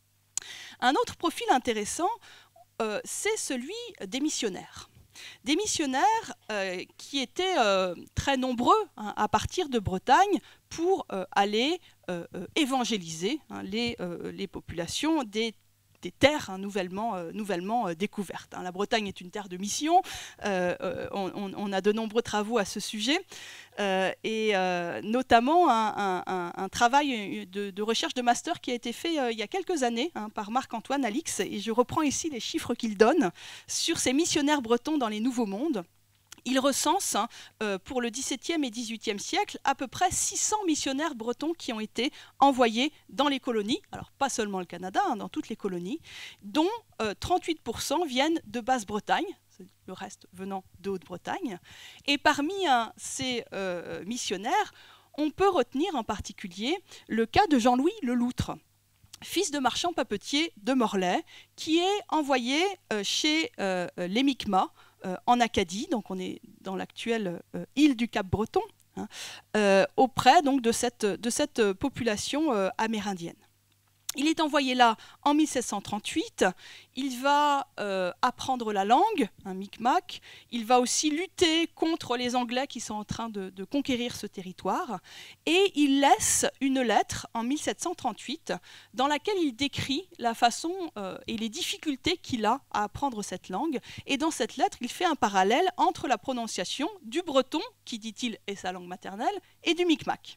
A: Un autre profil intéressant, euh, c'est celui des missionnaires. Des missionnaires euh, qui étaient euh, très nombreux hein, à partir de Bretagne pour euh, aller euh, euh, évangéliser hein, les, euh, les populations des des terres hein, nouvellement, euh, nouvellement euh, découvertes. Hein. La Bretagne est une terre de mission, euh, euh, on, on a de nombreux travaux à ce sujet, euh, et euh, notamment un, un, un travail de, de recherche de master qui a été fait euh, il y a quelques années hein, par Marc-Antoine Alix, et je reprends ici les chiffres qu'il donne sur ces missionnaires bretons dans les Nouveaux Mondes. Il recense hein, euh, pour le dix-septième et dix-huitième siècle à peu près six cents missionnaires bretons qui ont été envoyés dans les colonies, alors pas seulement le Canada, hein, dans toutes les colonies, dont euh, trente-huit pour cent viennent de Basse-Bretagne, le reste venant de Haute-Bretagne. Et parmi hein, ces euh, missionnaires, on peut retenir en particulier le cas de Jean-Louis Le Loutre, fils de marchand papetier de Morlaix, qui est envoyé euh, chez euh, les Mi'kmaq, Euh, en Acadie, donc on est dans l'actuelle euh, île du Cap-Breton, hein, euh, auprès donc, de, cette, de cette population euh, amérindienne. Il est envoyé là en mille sept cent trente-huit, il va euh, apprendre la langue, un Mi'kmaq, il va aussi lutter contre les Anglais qui sont en train de, de conquérir ce territoire, et il laisse une lettre en mille sept cent trente-huit dans laquelle il décrit la façon euh, et les difficultés qu'il a à apprendre cette langue, et dans cette lettre il fait un parallèle entre la prononciation du breton, qui dit-il est sa langue maternelle, et du Mi'kmaq.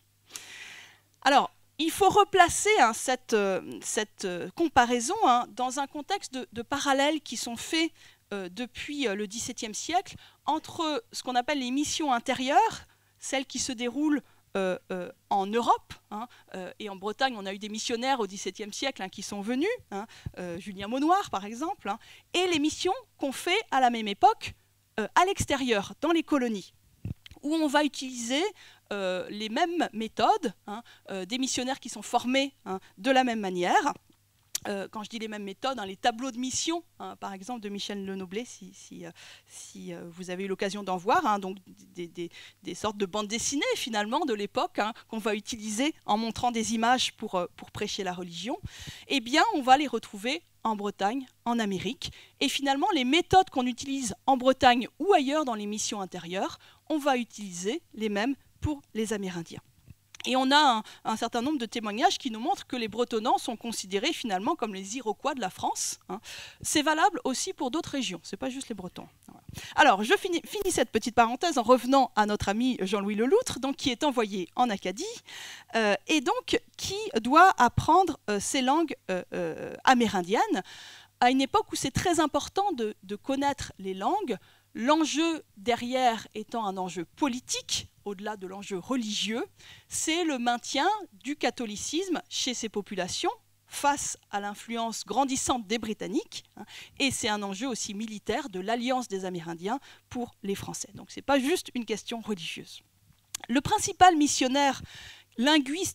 A: Alors, il faut replacer hein, cette, euh, cette euh, comparaison hein, dans un contexte de, de parallèles qui sont faits euh, depuis euh, le dix-septième siècle entre ce qu'on appelle les missions intérieures, celles qui se déroulent euh, euh, en Europe, hein, euh, et en Bretagne on a eu des missionnaires au dix-septième siècle hein, qui sont venus, hein, euh, Julien Maunoir par exemple, hein, et les missions qu'on fait à la même époque euh, à l'extérieur, dans les colonies, où on va utiliser euh, les mêmes méthodes, hein, euh, des missionnaires qui sont formés hein, de la même manière. Euh, quand je dis les mêmes méthodes, hein, les tableaux de mission, hein, par exemple de Michel Lenoblet, si, si, euh, si euh, vous avez eu l'occasion d'en voir, hein, donc des, des, des sortes de bandes dessinées finalement de l'époque hein, qu'on va utiliser en montrant des images pour, euh, pour prêcher la religion, eh bien on va les retrouver en Bretagne, en Amérique, et finalement les méthodes qu'on utilise en Bretagne ou ailleurs dans les missions intérieures, on va utiliser les mêmes pour les Amérindiens. Et on a un, un certain nombre de témoignages qui nous montrent que les Bretonnants sont considérés finalement comme les Iroquois de la France. Hein. C'est valable aussi pour d'autres régions, ce n'est pas juste les Bretons. Voilà. Alors, je finis, finis cette petite parenthèse en revenant à notre ami Jean-Louis Le Loutre, donc, qui est envoyé en Acadie, euh, et donc qui doit apprendre euh, ces langues euh, euh, amérindiennes, à une époque où c'est très important de, de connaître les langues, l'enjeu derrière étant un enjeu politique, au-delà de l'enjeu religieux, c'est le maintien du catholicisme chez ces populations face à l'influence grandissante des Britanniques, hein, et c'est un enjeu aussi militaire de l'alliance des Amérindiens pour les Français. Donc ce n'est pas juste une question religieuse. Le principal missionnaire linguiste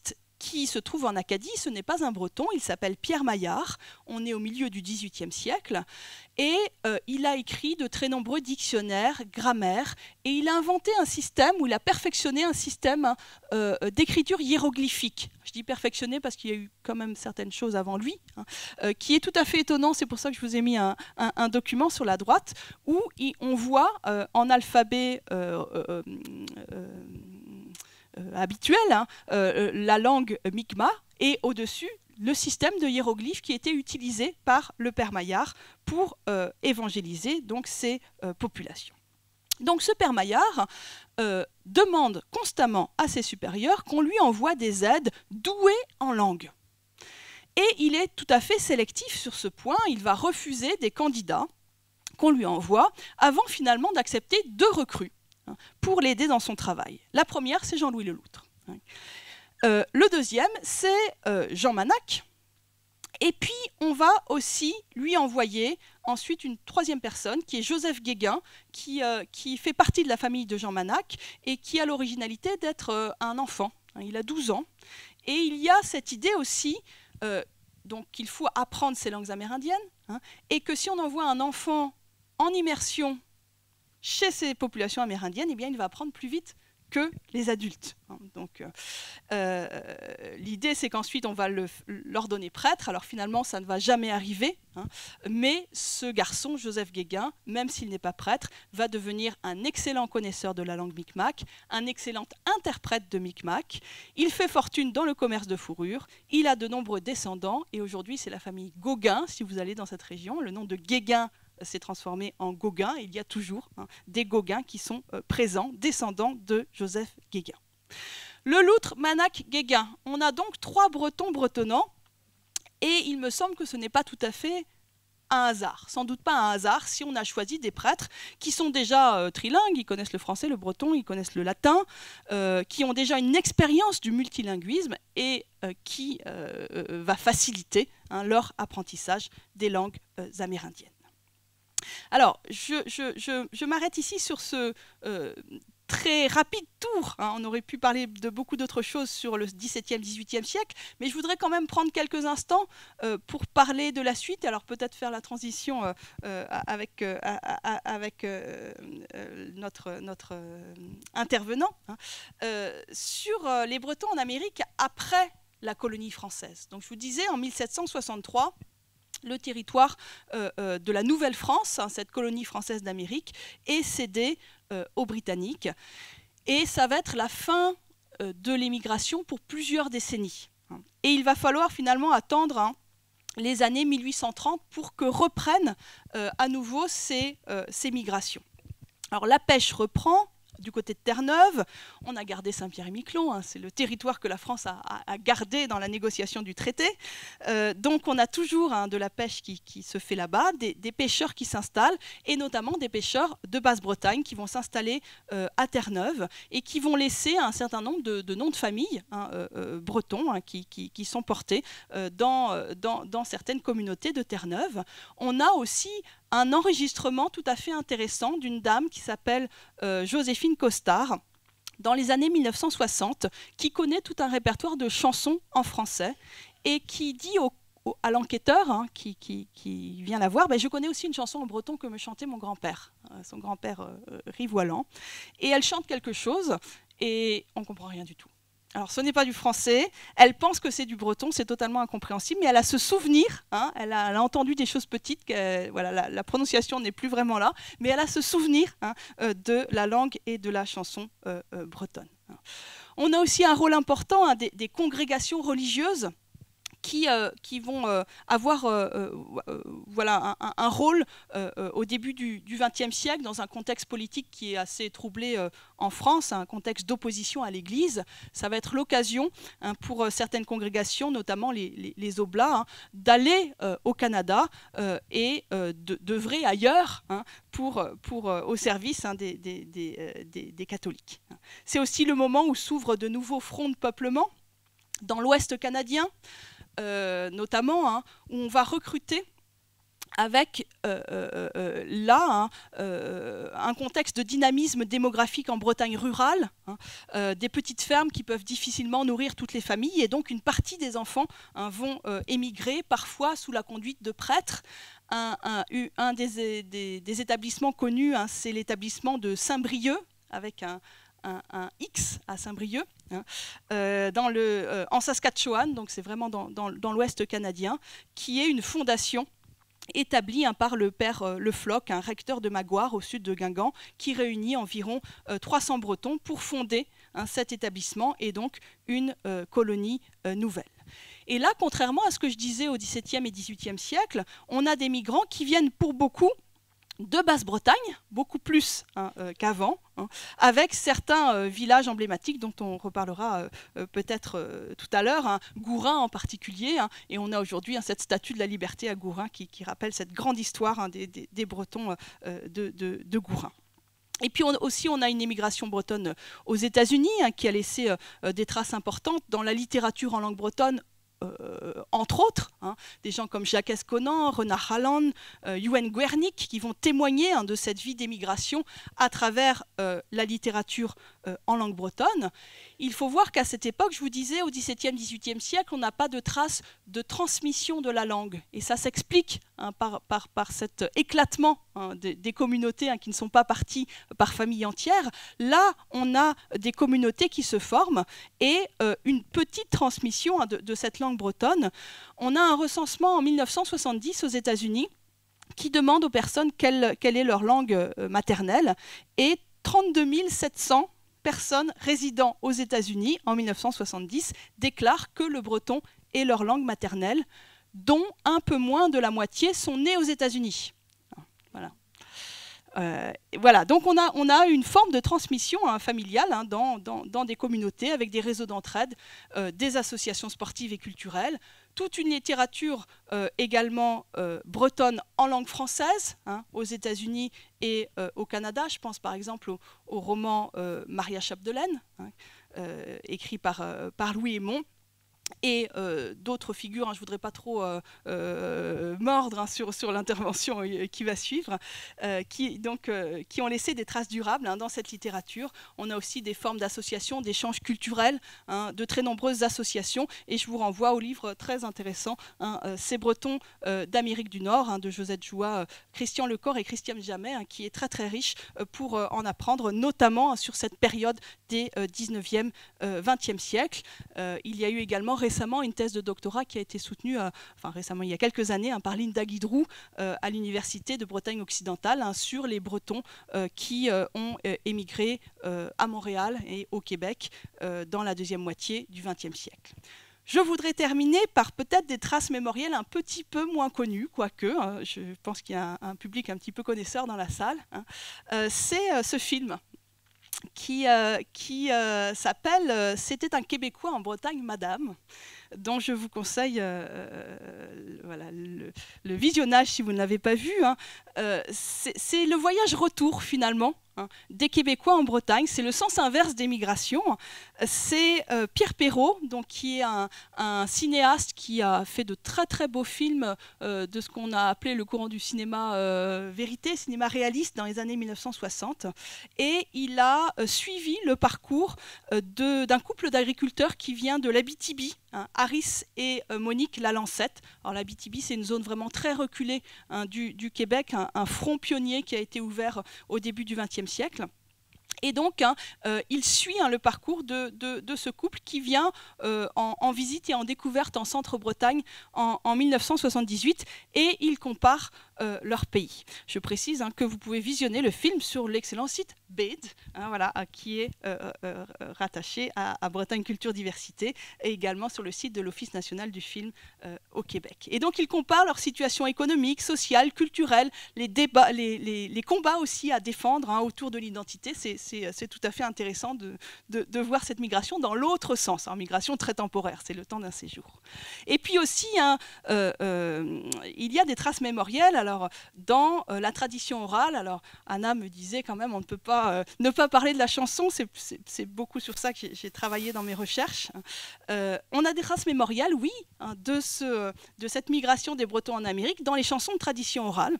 A: qui se trouve en Acadie. Ce n'est pas un breton, il s'appelle Pierre Maillard. On est au milieu du dix-huitième siècle. Et euh, il a écrit de très nombreux dictionnaires, grammaires, et il a inventé un système, ou il a perfectionné un système euh, d'écriture hiéroglyphique. Je dis perfectionné parce qu'il y a eu quand même certaines choses avant lui, hein, euh, qui est tout à fait étonnant. C'est pour ça que je vous ai mis un, un, un document sur la droite, où il, on voit euh, en alphabet euh, euh, euh, euh, habituel hein, euh, la langue Mi'kmaq, et au-dessus, le système de hiéroglyphes qui était utilisé par le père Maillard pour euh, évangéliser donc, ces euh, populations. Donc ce père Maillard euh, demande constamment à ses supérieurs qu'on lui envoie des aides douées en langue. Et il est tout à fait sélectif sur ce point, il va refuser des candidats qu'on lui envoie avant finalement d'accepter deux recrues hein, pour l'aider dans son travail. La première, c'est Jean-Louis Leloutre. Euh, le deuxième, c'est euh, Jean Manac. Et puis, on va aussi lui envoyer ensuite une troisième personne, qui est Joseph Guéguin, qui, euh, qui fait partie de la famille de Jean Manac et qui a l'originalité d'être euh, un enfant. Il a douze ans. Et il y a cette idée aussi euh, donc, qu'il faut apprendre ces langues amérindiennes hein, et que si on envoie un enfant en immersion chez ces populations amérindiennes, eh bien, il va apprendre plus vite que les adultes. Donc, euh, l'idée, c'est qu'ensuite, on va le, l'ordonner prêtre. Alors, finalement, ça ne va jamais arriver. Hein, mais ce garçon, Joseph Guéguin, même s'il n'est pas prêtre, va devenir un excellent connaisseur de la langue Mi'kmaq, un excellent interprète de Mi'kmaq. Il fait fortune dans le commerce de fourrure. Il a de nombreux descendants. Et aujourd'hui, c'est la famille Gauguin, si vous allez dans cette région. Le nom de Guéguin s'est transformé en Gauguin. Il y a toujours hein, des Gauguins qui sont euh, présents, descendants de Joseph Guéguin. Leloutre, Manac, Guéguin. On a donc trois Bretons bretonnants et il me semble que ce n'est pas tout à fait un hasard. Sans doute pas un hasard si on a choisi des prêtres qui sont déjà euh, trilingues, ils connaissent le français, le breton, ils connaissent le latin, euh, qui ont déjà une expérience du multilinguisme et euh, qui euh, euh, va faciliter hein, leur apprentissage des langues euh, amérindiennes. Alors, je, je, je, je m'arrête ici sur ce euh, très rapide tour. Hein. On aurait pu parler de beaucoup d'autres choses sur le dix-septième, dix-huitième siècle, mais je voudrais quand même prendre quelques instants euh, pour parler de la suite, alors peut-être faire la transition euh, euh, avec, euh, avec euh, euh, notre, notre euh, intervenant, hein, euh, sur euh, les Bretons en Amérique après la colonie française. Donc je vous disais, en mille sept cent soixante-trois, le territoire euh, euh, de la Nouvelle-France, hein, cette colonie française d'Amérique, est cédé euh, aux Britanniques. Et ça va être la fin euh, de l'émigration pour plusieurs décennies. Hein. Et il va falloir finalement attendre hein, les années mille huit cent trente pour que reprennent euh, à nouveau ces, euh, ces migrations. Alors la pêche reprend. Du côté de Terre-Neuve, on a gardé Saint-Pierre-et-Miquelon, hein, c'est le territoire que la France a, a, a gardé dans la négociation du traité. Euh, donc on a toujours hein, de la pêche qui, qui se fait là-bas, des, des pêcheurs qui s'installent, et notamment des pêcheurs de Basse-Bretagne qui vont s'installer euh, à Terre-Neuve et qui vont laisser un certain nombre de, de noms de famille hein, euh, euh, bretons hein, qui, qui, qui sont portés euh, dans, dans, dans certaines communautés de Terre-Neuve. On a aussi un enregistrement tout à fait intéressant d'une dame qui s'appelle euh, Joséphine Costard, dans les années mille neuf cent soixante, qui connaît tout un répertoire de chansons en français et qui dit au, au, à l'enquêteur hein, qui, qui, qui vient la voir, ben, je connais aussi une chanson en breton que me chantait mon grand-père, euh, son grand-père euh, Rivoilan, et elle chante quelque chose et on ne comprend rien du tout. Alors, ce n'est pas du français, elle pense que c'est du breton, c'est totalement incompréhensible, mais elle a ce souvenir, hein, elle, a, elle a entendu des choses petites, que, voilà, la, la prononciation n'est plus vraiment là, mais elle a ce souvenir hein, euh, de la langue et de la chanson euh, euh, bretonne. On a aussi un rôle important hein, des, des congrégations religieuses qui, euh, qui vont euh, avoir euh, euh, voilà, un, un rôle euh, au début du vingtième siècle dans un contexte politique qui est assez troublé euh, en France, un contexte d'opposition à l'Église. Ça va être l'occasion hein, pour euh, certaines congrégations, notamment les, les, les Oblats, hein, d'aller euh, au Canada euh, et euh, d'œuvrer ailleurs hein, pour, pour, euh, au service hein, des, des, des, euh, des, des catholiques. C'est aussi le moment où s'ouvrent de nouveaux fronts de peuplement dans l'Ouest canadien, Euh, notamment, hein, où on va recruter avec euh, euh, là hein, euh, un contexte de dynamisme démographique en Bretagne rurale, hein, euh, des petites fermes qui peuvent difficilement nourrir toutes les familles, et donc une partie des enfants hein, vont euh, émigrer, parfois sous la conduite de prêtres. Un, un, un des, des, des établissements connus, hein, c'est l'établissement de Saint-Brieuc, avec un, un, un X à Saint-Brieuc, hein, euh, dans le, euh, en Saskatchewan, donc c'est vraiment dans, dans, dans l'ouest canadien, qui est une fondation établi hein, par le père euh, Le Floch, un recteur de Magoire au sud de Guingamp, qui réunit environ euh, trois cents Bretons pour fonder hein, cet établissement et donc une euh, colonie euh, nouvelle. Et là, contrairement à ce que je disais au dix-septième et dix-huitième siècle, on a des migrants qui viennent pour beaucoup de Basse-Bretagne, beaucoup plus hein, euh, qu'avant, hein, avec certains euh, villages emblématiques dont on reparlera euh, euh, peut-être euh, tout à l'heure, hein, Gourin en particulier, hein, et on a aujourd'hui hein, cette statue de la liberté à Gourin qui, qui rappelle cette grande histoire hein, des, des, des Bretons euh, de, de, de Gourin. Et puis on, aussi, on a une émigration bretonne aux États-Unis hein, qui a laissé euh, des traces importantes dans la littérature en langue bretonne. Euh, entre autres, hein, des gens comme Jacques Esconnan, Renard Halland, euh, Ewan Guernic, qui vont témoigner hein, de cette vie d'émigration à travers euh, la littérature euh, en langue bretonne. Il faut voir qu'à cette époque, je vous disais, au dix-septième, dix-huitième siècle, on n'a pas de traces de transmission de la langue. Et ça s'explique hein, par, par, par cet éclatement hein, des, des communautés hein, qui ne sont pas parties par famille entière. Là, on a des communautés qui se forment et euh, une petite transmission hein, de, de cette langue bretonne. On a un recensement en mille neuf cent soixante-dix aux États-Unis qui demande aux personnes quelle, quelle est leur langue euh, maternelle, et trente-deux mille sept cents personnes résidant aux États-Unis en mille neuf cent soixante-dix déclarent que le breton est leur langue maternelle, dont un peu moins de la moitié sont nés aux États-Unis. Voilà. Euh, voilà, donc on a, on a une forme de transmission hein, familiale hein, dans, dans, dans des communautés avec des réseaux d'entraide, euh, des associations sportives et culturelles, toute une littérature euh, également euh, bretonne en langue française hein, aux États-Unis et euh, au Canada. Je pense par exemple au, au roman euh, Maria Chapdelaine, hein, euh, écrit par, euh, par Louis Hémon. Et euh, d'autres figures, hein, je ne voudrais pas trop euh, euh, mordre hein, sur, sur l'intervention euh, qui va suivre, euh, qui, donc, euh, qui ont laissé des traces durables hein, dans cette littérature. On a aussi des formes d'associations, d'échanges culturels, hein, de très nombreuses associations, et je vous renvoie au livre très intéressant, hein, euh, Ces Bretons euh, d'Amérique du Nord, hein, de Josette Joua, euh, Christian Lecor et Christian Jamet, hein, qui est très très riche euh, pour euh, en apprendre, notamment hein, sur cette période des euh, dix-neuvième, vingtième siècle. Euh, il y a eu également récemment une thèse de doctorat qui a été soutenue, euh, enfin récemment il y a quelques années, hein, par Linda Guidroux euh, à l'Université de Bretagne occidentale hein, sur les Bretons euh, qui euh, ont euh, émigré euh, à Montréal et au Québec euh, dans la deuxième moitié du vingtième siècle. Je voudrais terminer par peut-être des traces mémorielles un petit peu moins connues, quoique, hein, je pense qu'il y a un, un public un petit peu connaisseur dans la salle. Hein. Euh, C'est euh, ce film qui, euh, qui euh, s'appelle euh, « C'était un Québécois en Bretagne, Madame », dont je vous conseille euh, euh, voilà, le, le visionnage si vous ne l'avez pas vu. Hein. Euh, c'est le voyage retour finalement hein, des Québécois en Bretagne, c'est le sens inverse des migrations. C'est euh, Pierre Perrault, donc, qui est un, un cinéaste qui a fait de très très beaux films euh, de ce qu'on a appelé le courant du cinéma euh, vérité, cinéma réaliste dans les années mille neuf cent soixante, et il a euh, suivi le parcours euh, d'un couple d'agriculteurs qui vient de l'Abitibi, hein, Harris et euh, Monique Lalancette. Alors l'Abitibi, c'est une zone vraiment très reculée hein, du, du Québec, un, un front pionnier qui a été ouvert au début du vingtième siècle. Et donc, hein, euh, il suit hein, le parcours de, de, de ce couple qui vient euh, en, en visite et en découverte en Centre-Bretagne en, en mille neuf cent soixante-dix-huit, et il compare euh, leur pays. Je précise hein, que vous pouvez visionner le film sur l'excellent site B E D, hein, voilà, qui est euh, euh, rattaché à, à Bretagne Culture Diversité, et également sur le site de l'Office national du film euh, au Québec. Et donc, ils comparent leur situation économique, sociale, culturelle, les, débats, les, les, les combats aussi à défendre hein, autour de l'identité. C'est tout à fait intéressant de, de, de voir cette migration dans l'autre sens, en migration très temporaire, c'est le temps d'un séjour. Et puis aussi, hein, euh, euh, il y a des traces mémorielles. Alors, Alors, dans euh, la tradition orale, alors Anna me disait quand même, on ne peut pas euh, ne pas parler de la chanson, c'est beaucoup sur ça que j'ai travaillé dans mes recherches. Euh, on a des traces mémoriales, oui, hein, de, ce, de cette migration des Bretons en Amérique dans les chansons de tradition orale,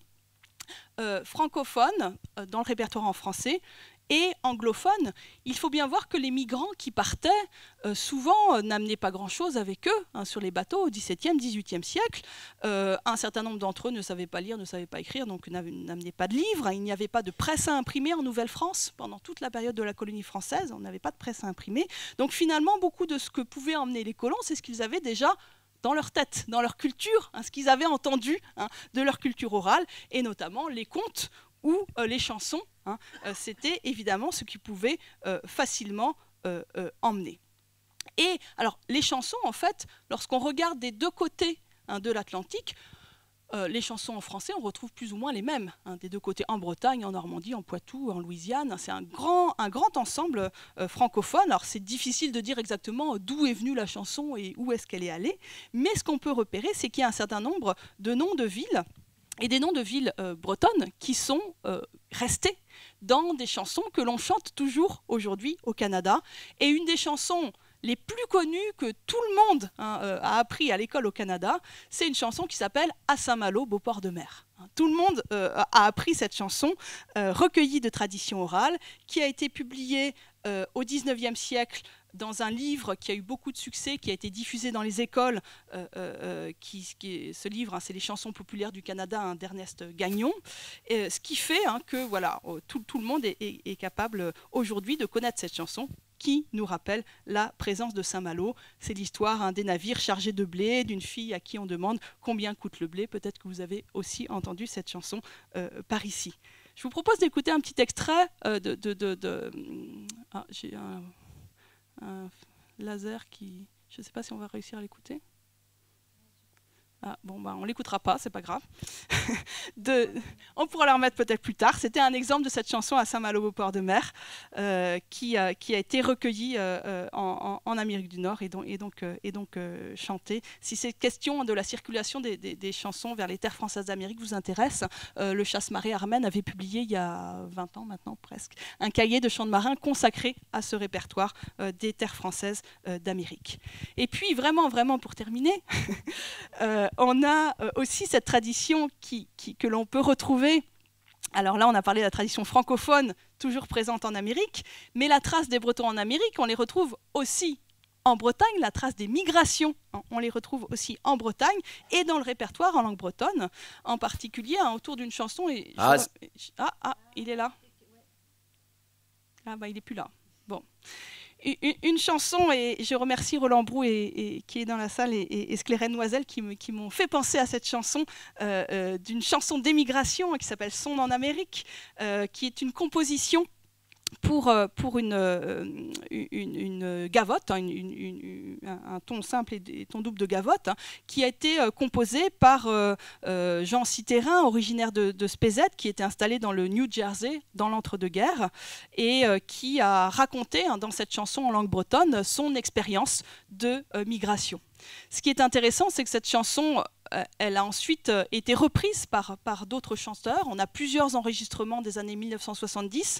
A: euh, francophones, euh, dans le répertoire en français, et anglophones. Il faut bien voir que les migrants qui partaient, euh, souvent, euh, n'amenaient pas grand-chose avec eux hein, sur les bateaux au dix-septième, dix-huitième siècle. Euh, un certain nombre d'entre eux ne savaient pas lire, ne savaient pas écrire, donc n'amenaient pas de livres. Il n'y avait pas de presse à imprimer en Nouvelle-France pendant toute la période de la colonie française. On n'avait pas de presse à imprimer. Donc finalement, beaucoup de ce que pouvaient emmener les colons, c'est ce qu'ils avaient déjà dans leur tête, dans leur culture, hein, ce qu'ils avaient entendu hein, de leur culture orale, et notamment les contes ou euh, les chansons. Hein, euh, c'était évidemment ce qui pouvait euh, facilement euh, euh, emmener. Et alors, les chansons, en fait, lorsqu'on regarde des deux côtés hein, de l'Atlantique, euh, les chansons en français, on retrouve plus ou moins les mêmes, hein, des deux côtés, en Bretagne, en Normandie, en Poitou, en Louisiane. C'est un grand, un grand ensemble euh, francophone. Alors, c'est difficile de dire exactement d'où est venue la chanson et où est-ce qu'elle est allée, mais ce qu'on peut repérer, c'est qu'il y a un certain nombre de noms de villes et des noms de villes euh, bretonnes qui sont euh, restés dans des chansons que l'on chante toujours aujourd'hui au Canada. Et une des chansons les plus connues que tout le monde hein, euh, a appris à l'école au Canada, c'est une chanson qui s'appelle « À Saint-Malo, beau port de mer ». Tout le monde euh, a appris cette chanson, euh, recueillie de tradition orale, qui a été publiée euh, au dix-neuvième siècle dans un livre qui a eu beaucoup de succès, qui a été diffusé dans les écoles. Euh, euh, qui, qui est, ce livre, hein, c'est les chansons populaires du Canada hein, d'Ernest Gagnon. Et, ce qui fait hein, que voilà, tout, tout le monde est, est, est capable aujourd'hui de connaître cette chanson qui nous rappelle la présence de Saint-Malo. C'est l'histoire hein, des navires chargés de blé, d'une fille à qui on demande combien coûte le blé. Peut-être que vous avez aussi entendu cette chanson euh, par ici. Je vous propose d'écouter un petit extrait euh, de... de, de, de... Ah, j'ai un... un laser qui... Je ne sais pas si on va réussir à l'écouter. Ah, bon, bah, on ne l'écoutera pas, c'est pas grave. de... On pourra la remettre peut-être plus tard. C'était un exemple de cette chanson à Saint-Malo au port de mer euh, qui, a, qui a été recueillie euh, en, en, en Amérique du Nord et donc, et donc, euh, et donc euh, chantée. Si cette question de la circulation des, des, des chansons vers les terres françaises d'Amérique vous intéresse, euh, le Chasse-Marée Armen avait publié il y a vingt ans maintenant presque un cahier de chants de marins consacré à ce répertoire euh, des terres françaises euh, d'Amérique. Et puis vraiment, vraiment pour terminer, euh, on a euh, aussi cette tradition qui, qui, que l'on peut retrouver. Alors là, on a parlé de la tradition francophone, toujours présente en Amérique, mais la trace des Bretons en Amérique, on les retrouve aussi en Bretagne, la trace des migrations, hein, on les retrouve aussi en Bretagne et dans le répertoire en langue bretonne, en particulier hein, autour d'une chanson. Et
B: ah,
A: je... ah, ah, il est là. Ah bah il n'est plus là. Bon. Une, une chanson, et je remercie Roland Brou et, et, qui est dans la salle, et, et, et Sclérène Noiselle qui m'ont fait penser à cette chanson, euh, euh, d'une chanson d'émigration hein, qui s'appelle Sonde en Amérique, euh, qui est une composition pour, euh, pour une, euh, une, une gavotte, hein, une, une, une, un, un ton simple et des tons doubles de gavotte, hein, qui a été euh, composé par euh, euh, Jean Citerin, originaire de, de Spézet, qui était installé dans le New Jersey dans l'entre-deux-guerres, et euh, qui a raconté hein, dans cette chanson en langue bretonne son expérience de euh, migration. Ce qui est intéressant, c'est que cette chanson, elle a ensuite été reprise par, par d'autres chanteurs. On a plusieurs enregistrements des années mille neuf cent soixante-dix,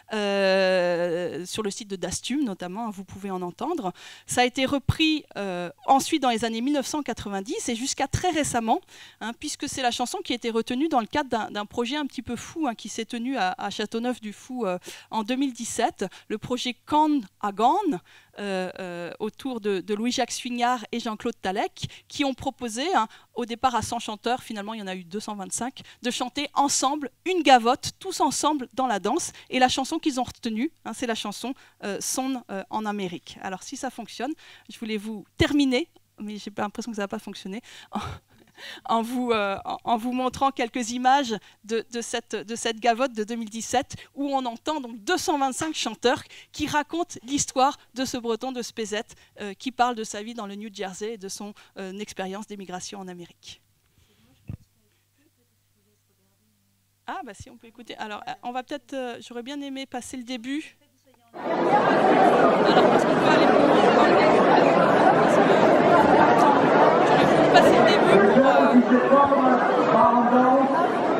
A: euh, sur le site de Dastum notamment, vous pouvez en entendre. Ça a été repris euh, ensuite dans les années mille neuf cent quatre-vingt-dix et jusqu'à très récemment, hein, puisque c'est la chanson qui a été retenue dans le cadre d'un projet un petit peu fou hein, qui s'est tenu à, à Châteauneuf-du-Fou euh, en deux mille dix-sept, le projet Can à Gand, Euh, euh, autour de, de Louis-Jacques Suignard et Jean-Claude Talec, qui ont proposé, hein, au départ à cent chanteurs, finalement il y en a eu deux cent vingt-cinq, de chanter ensemble une gavotte, tous ensemble dans la danse. Et la chanson qu'ils ont retenue, hein, c'est la chanson euh, Sonde euh, en Amérique. Alors si ça fonctionne, je voulais vous terminer, mais j'ai pas l'impression que ça va pas fonctionner, En vous, euh, en vous montrant quelques images de, de, cette, de cette gavotte de deux mille dix-sept où on entend donc deux cent vingt-cinq chanteurs qui racontent l'histoire de ce breton de Spézet euh, qui parle de sa vie dans le New Jersey et de son euh, expérience d'émigration en Amérique. Ah bah si, on peut écouter. Alors on va peut-être, euh, j'aurais bien aimé passer le début. Alors est-ce qu'on peut aller plus passer le début pour... Euh...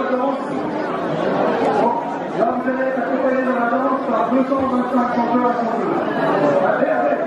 B: danse. Bon, là, vous allez être accompagné dans la danse par deux cent vingt-cinq chanteurs et chanteuses. Allez, allez.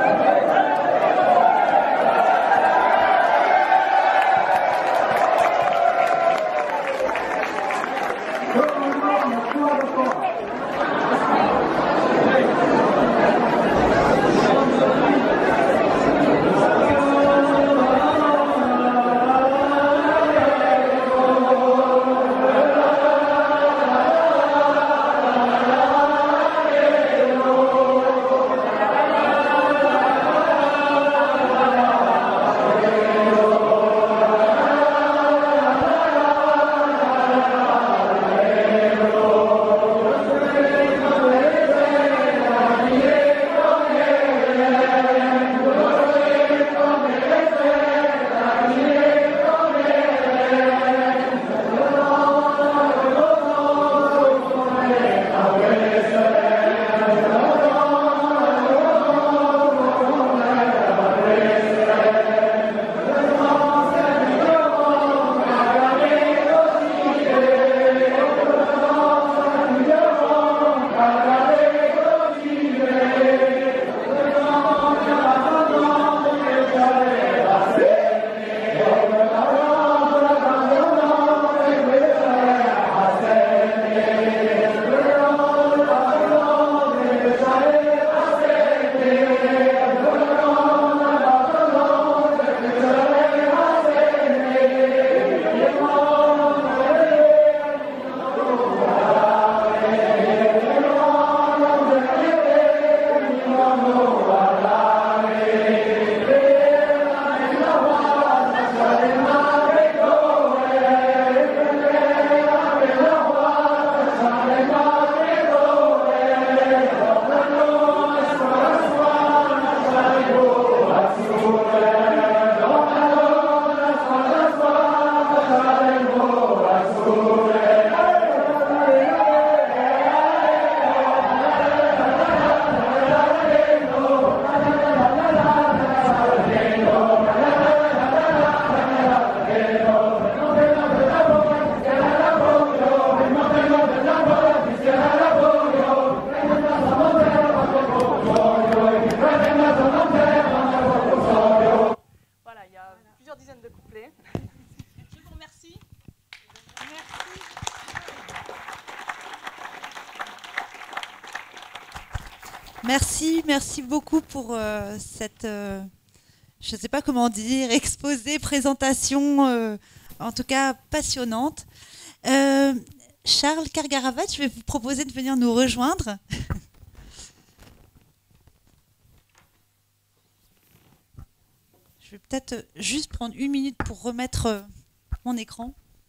C: Merci, merci beaucoup pour euh, cette, euh, je ne sais pas comment dire, exposé, présentation, euh, en tout cas passionnante. Euh, Charles Kargaravat, je vais vous proposer de venir nous rejoindre. Je vais peut-être juste prendre une minute pour remettre mon écran.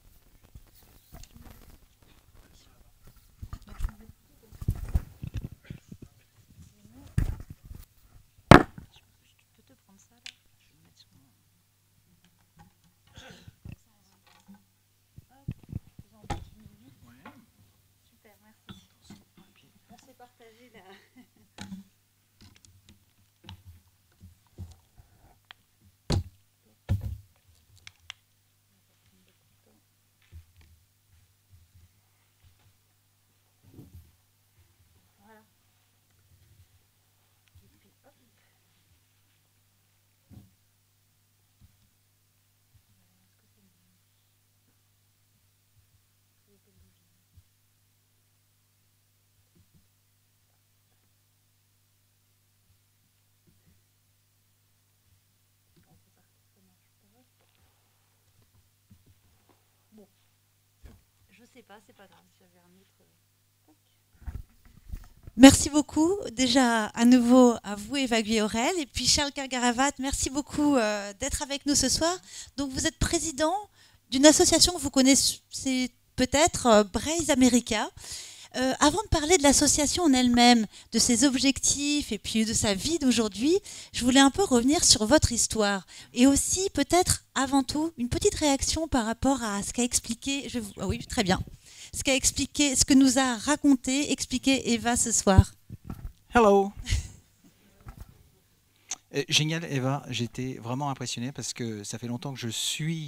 C: Je sais pas, c'est pas grave. J'avais un autre. Merci beaucoup déjà à nouveau à vous Eva Guyorel et puis Charles Kargaravat, merci beaucoup euh, d'être avec nous ce soir. Donc vous êtes président d'une association que vous connaissez peut-être, euh, Braise America. Euh, avant de parler de l'association en elle-même, de ses objectifs et puis de sa vie d'aujourd'hui, je voulais un peu revenir sur votre histoire et aussi peut-être avant tout une petite réaction par rapport à ce qu'a expliqué, je vous, ah oui très bien, ce qu'a expliqué, ce que nous a raconté, expliqué Eva ce soir.
D: Hello. euh, génial Eva, j'étais vraiment impressionné parce que ça fait longtemps que je suis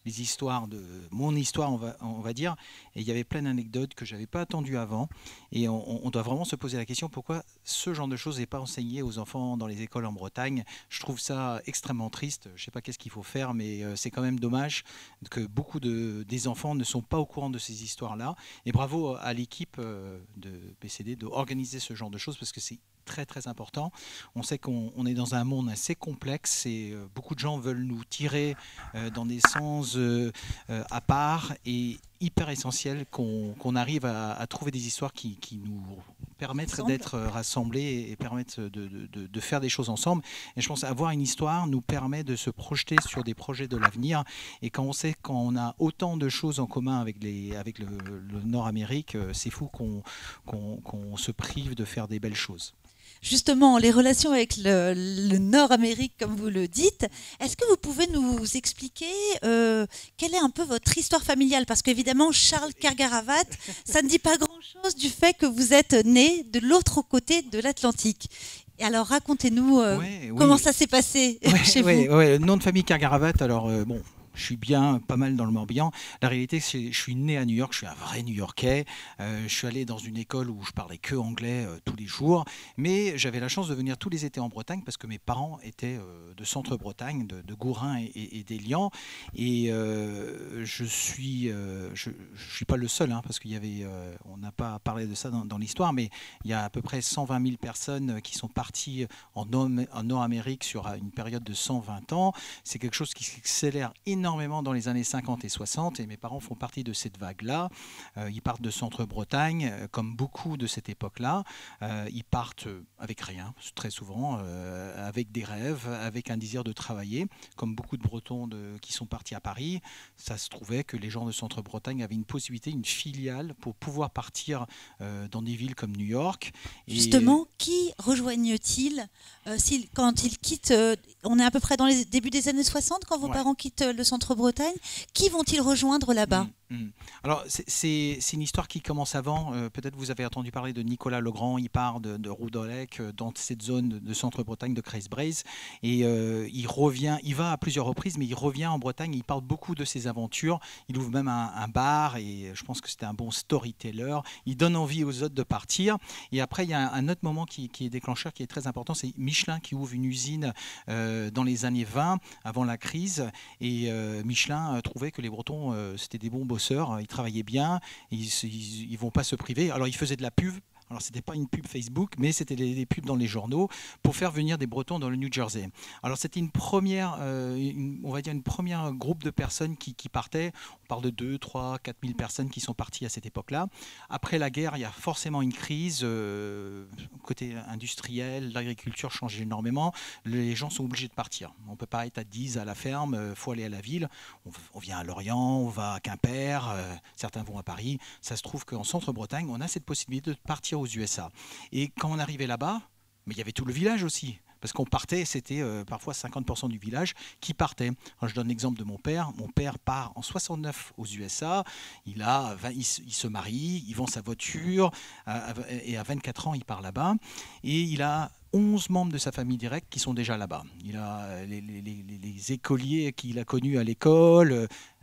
D: les histoires de mon histoire, on va, on va dire. Et il y avait plein d'anecdotes que je n'avais pas attendues avant. Et on, on doit vraiment se poser la question pourquoi ce genre de choses n'est pas enseigné aux enfants dans les écoles en Bretagne. Je trouve ça extrêmement triste. Je ne sais pas qu'est-ce qu'il faut faire, mais c'est quand même dommage que beaucoup de, des enfants ne sont pas au courant de ces histoires-là. Et bravo à l'équipe de B C D d'organiser ce genre de choses parce que c'est très très important. On sait qu'on on est dans un monde assez complexe et euh, beaucoup de gens veulent nous tirer euh, dans des sens euh, euh, à part et hyper essentiel qu'on qu'on arrive à, à trouver des histoires qui, qui nous permettent d'être rassemblés et permettent de, de, de faire des choses ensemble. Et je pense avoir une histoire nous permet de se projeter sur des projets de l'avenir. Et quand on sait qu'on a autant de choses en commun avec, les, avec le, le Nord-Amérique, c'est fou qu'on qu'on, qu'on se prive de faire des belles choses.
C: Justement, les relations avec le, le Nord-Amérique, comme vous le dites, est-ce que vous pouvez nous expliquer euh, quelle est un peu votre histoire familiale? Parce qu'évidemment, Charles Kergaravat, ça ne dit pas grand-chose du fait que vous êtes né de l'autre côté de l'Atlantique. Et alors, racontez-nous euh, ouais, comment oui. ça s'est passé
D: ouais,
C: chez
D: ouais,
C: vous.
D: Ouais, nom de famille Kergaravat, alors euh, bon... Je suis bien, pas mal dans le Morbihan. La réalité, c'est que je suis né à New York, je suis un vrai New-Yorkais. Euh, je suis allé dans une école où je parlais que anglais euh, tous les jours. Mais j'avais la chance de venir tous les étés en Bretagne parce que mes parents étaient euh, de Centre-Bretagne, de, de Gourin et, et, et d'Élian. Et euh, je suis, euh, je, je suis pas le seul, hein, parce qu'il y avait, euh, on n'a pas parlé de ça dans, dans l'histoire, mais il y a à peu près cent vingt mille personnes qui sont parties en, en Nord-Amérique sur une période de cent vingt ans. C'est quelque chose qui s'accélère énormément énormément dans les années cinquante et soixante et mes parents font partie de cette vague-là. Euh, ils partent de Centre-Bretagne, euh, comme beaucoup de cette époque-là. Euh, ils partent avec rien, très souvent, euh, avec des rêves, avec un désir de travailler, comme beaucoup de Bretons de, qui sont partis à Paris. Ça se trouvait que les gens de Centre-Bretagne avaient une possibilité, une filiale pour pouvoir partir euh, dans des villes comme New York.
C: Et justement, qui rejoignent-ils euh, quand ils quittent euh, on est à peu près dans les débuts des années soixante quand vos ouais. parents quittent le Centre-Bretagne. Qui vont-ils rejoindre là-bas?
D: mmh, mmh. Alors, c'est une histoire qui commence avant. Euh, Peut-être vous avez entendu parler de Nicolas Legrand. Il part de, de Roudolec, dans cette zone de, de Centre-Bretagne, de Creisbreizh. Et euh, il revient, il va à plusieurs reprises, mais il revient en Bretagne. Il parle beaucoup de ses aventures. Il ouvre même un, un bar et je pense que c'était un bon storyteller. Il donne envie aux autres de partir. Et après, il y a un, un autre moment qui, qui est déclencheur, qui est très important. C'est Michelin qui ouvre une usine euh, dans les années vingt, avant la crise. Et euh, Michelin euh, trouvait que les Bretons, euh, c'était des bons bosseurs, ils travaillaient bien, ils ne vont pas se priver. Alors ils faisaient de la pub. Alors, ce n'était pas une pub Facebook, mais c'était des, des pubs dans les journaux pour faire venir des Bretons dans le New Jersey. Alors, c'était une première, euh, une, on va dire, une première groupe de personnes qui, qui partaient. On parle de deux, trois, quatre mille personnes qui sont parties à cette époque-là. Après la guerre, il y a forcément une crise. Euh, côté industriel, l'agriculture change énormément. Les gens sont obligés de partir. On ne peut pas être à dix à la ferme, il faut aller à la ville. On, on vient à Lorient, on va à Quimper, euh, certains vont à Paris. Ça se trouve qu'en Centre-Bretagne, on a cette possibilité de partir aux U S A. Et quand on arrivait là-bas, mais il y avait tout le village aussi. Parce qu'on partait, c'était euh, parfois cinquante pour cent du village qui partait. Alors, je donne l'exemple de mon père. Mon père part en soixante-neuf aux U S A. Il, a vingt, il, il se marie, il vend sa voiture. Euh, et à vingt-quatre ans, il part là-bas. Et il a onze membres de sa famille directe qui sont déjà là-bas. Il a les, les, les, les écoliers qu'il a connus à l'école.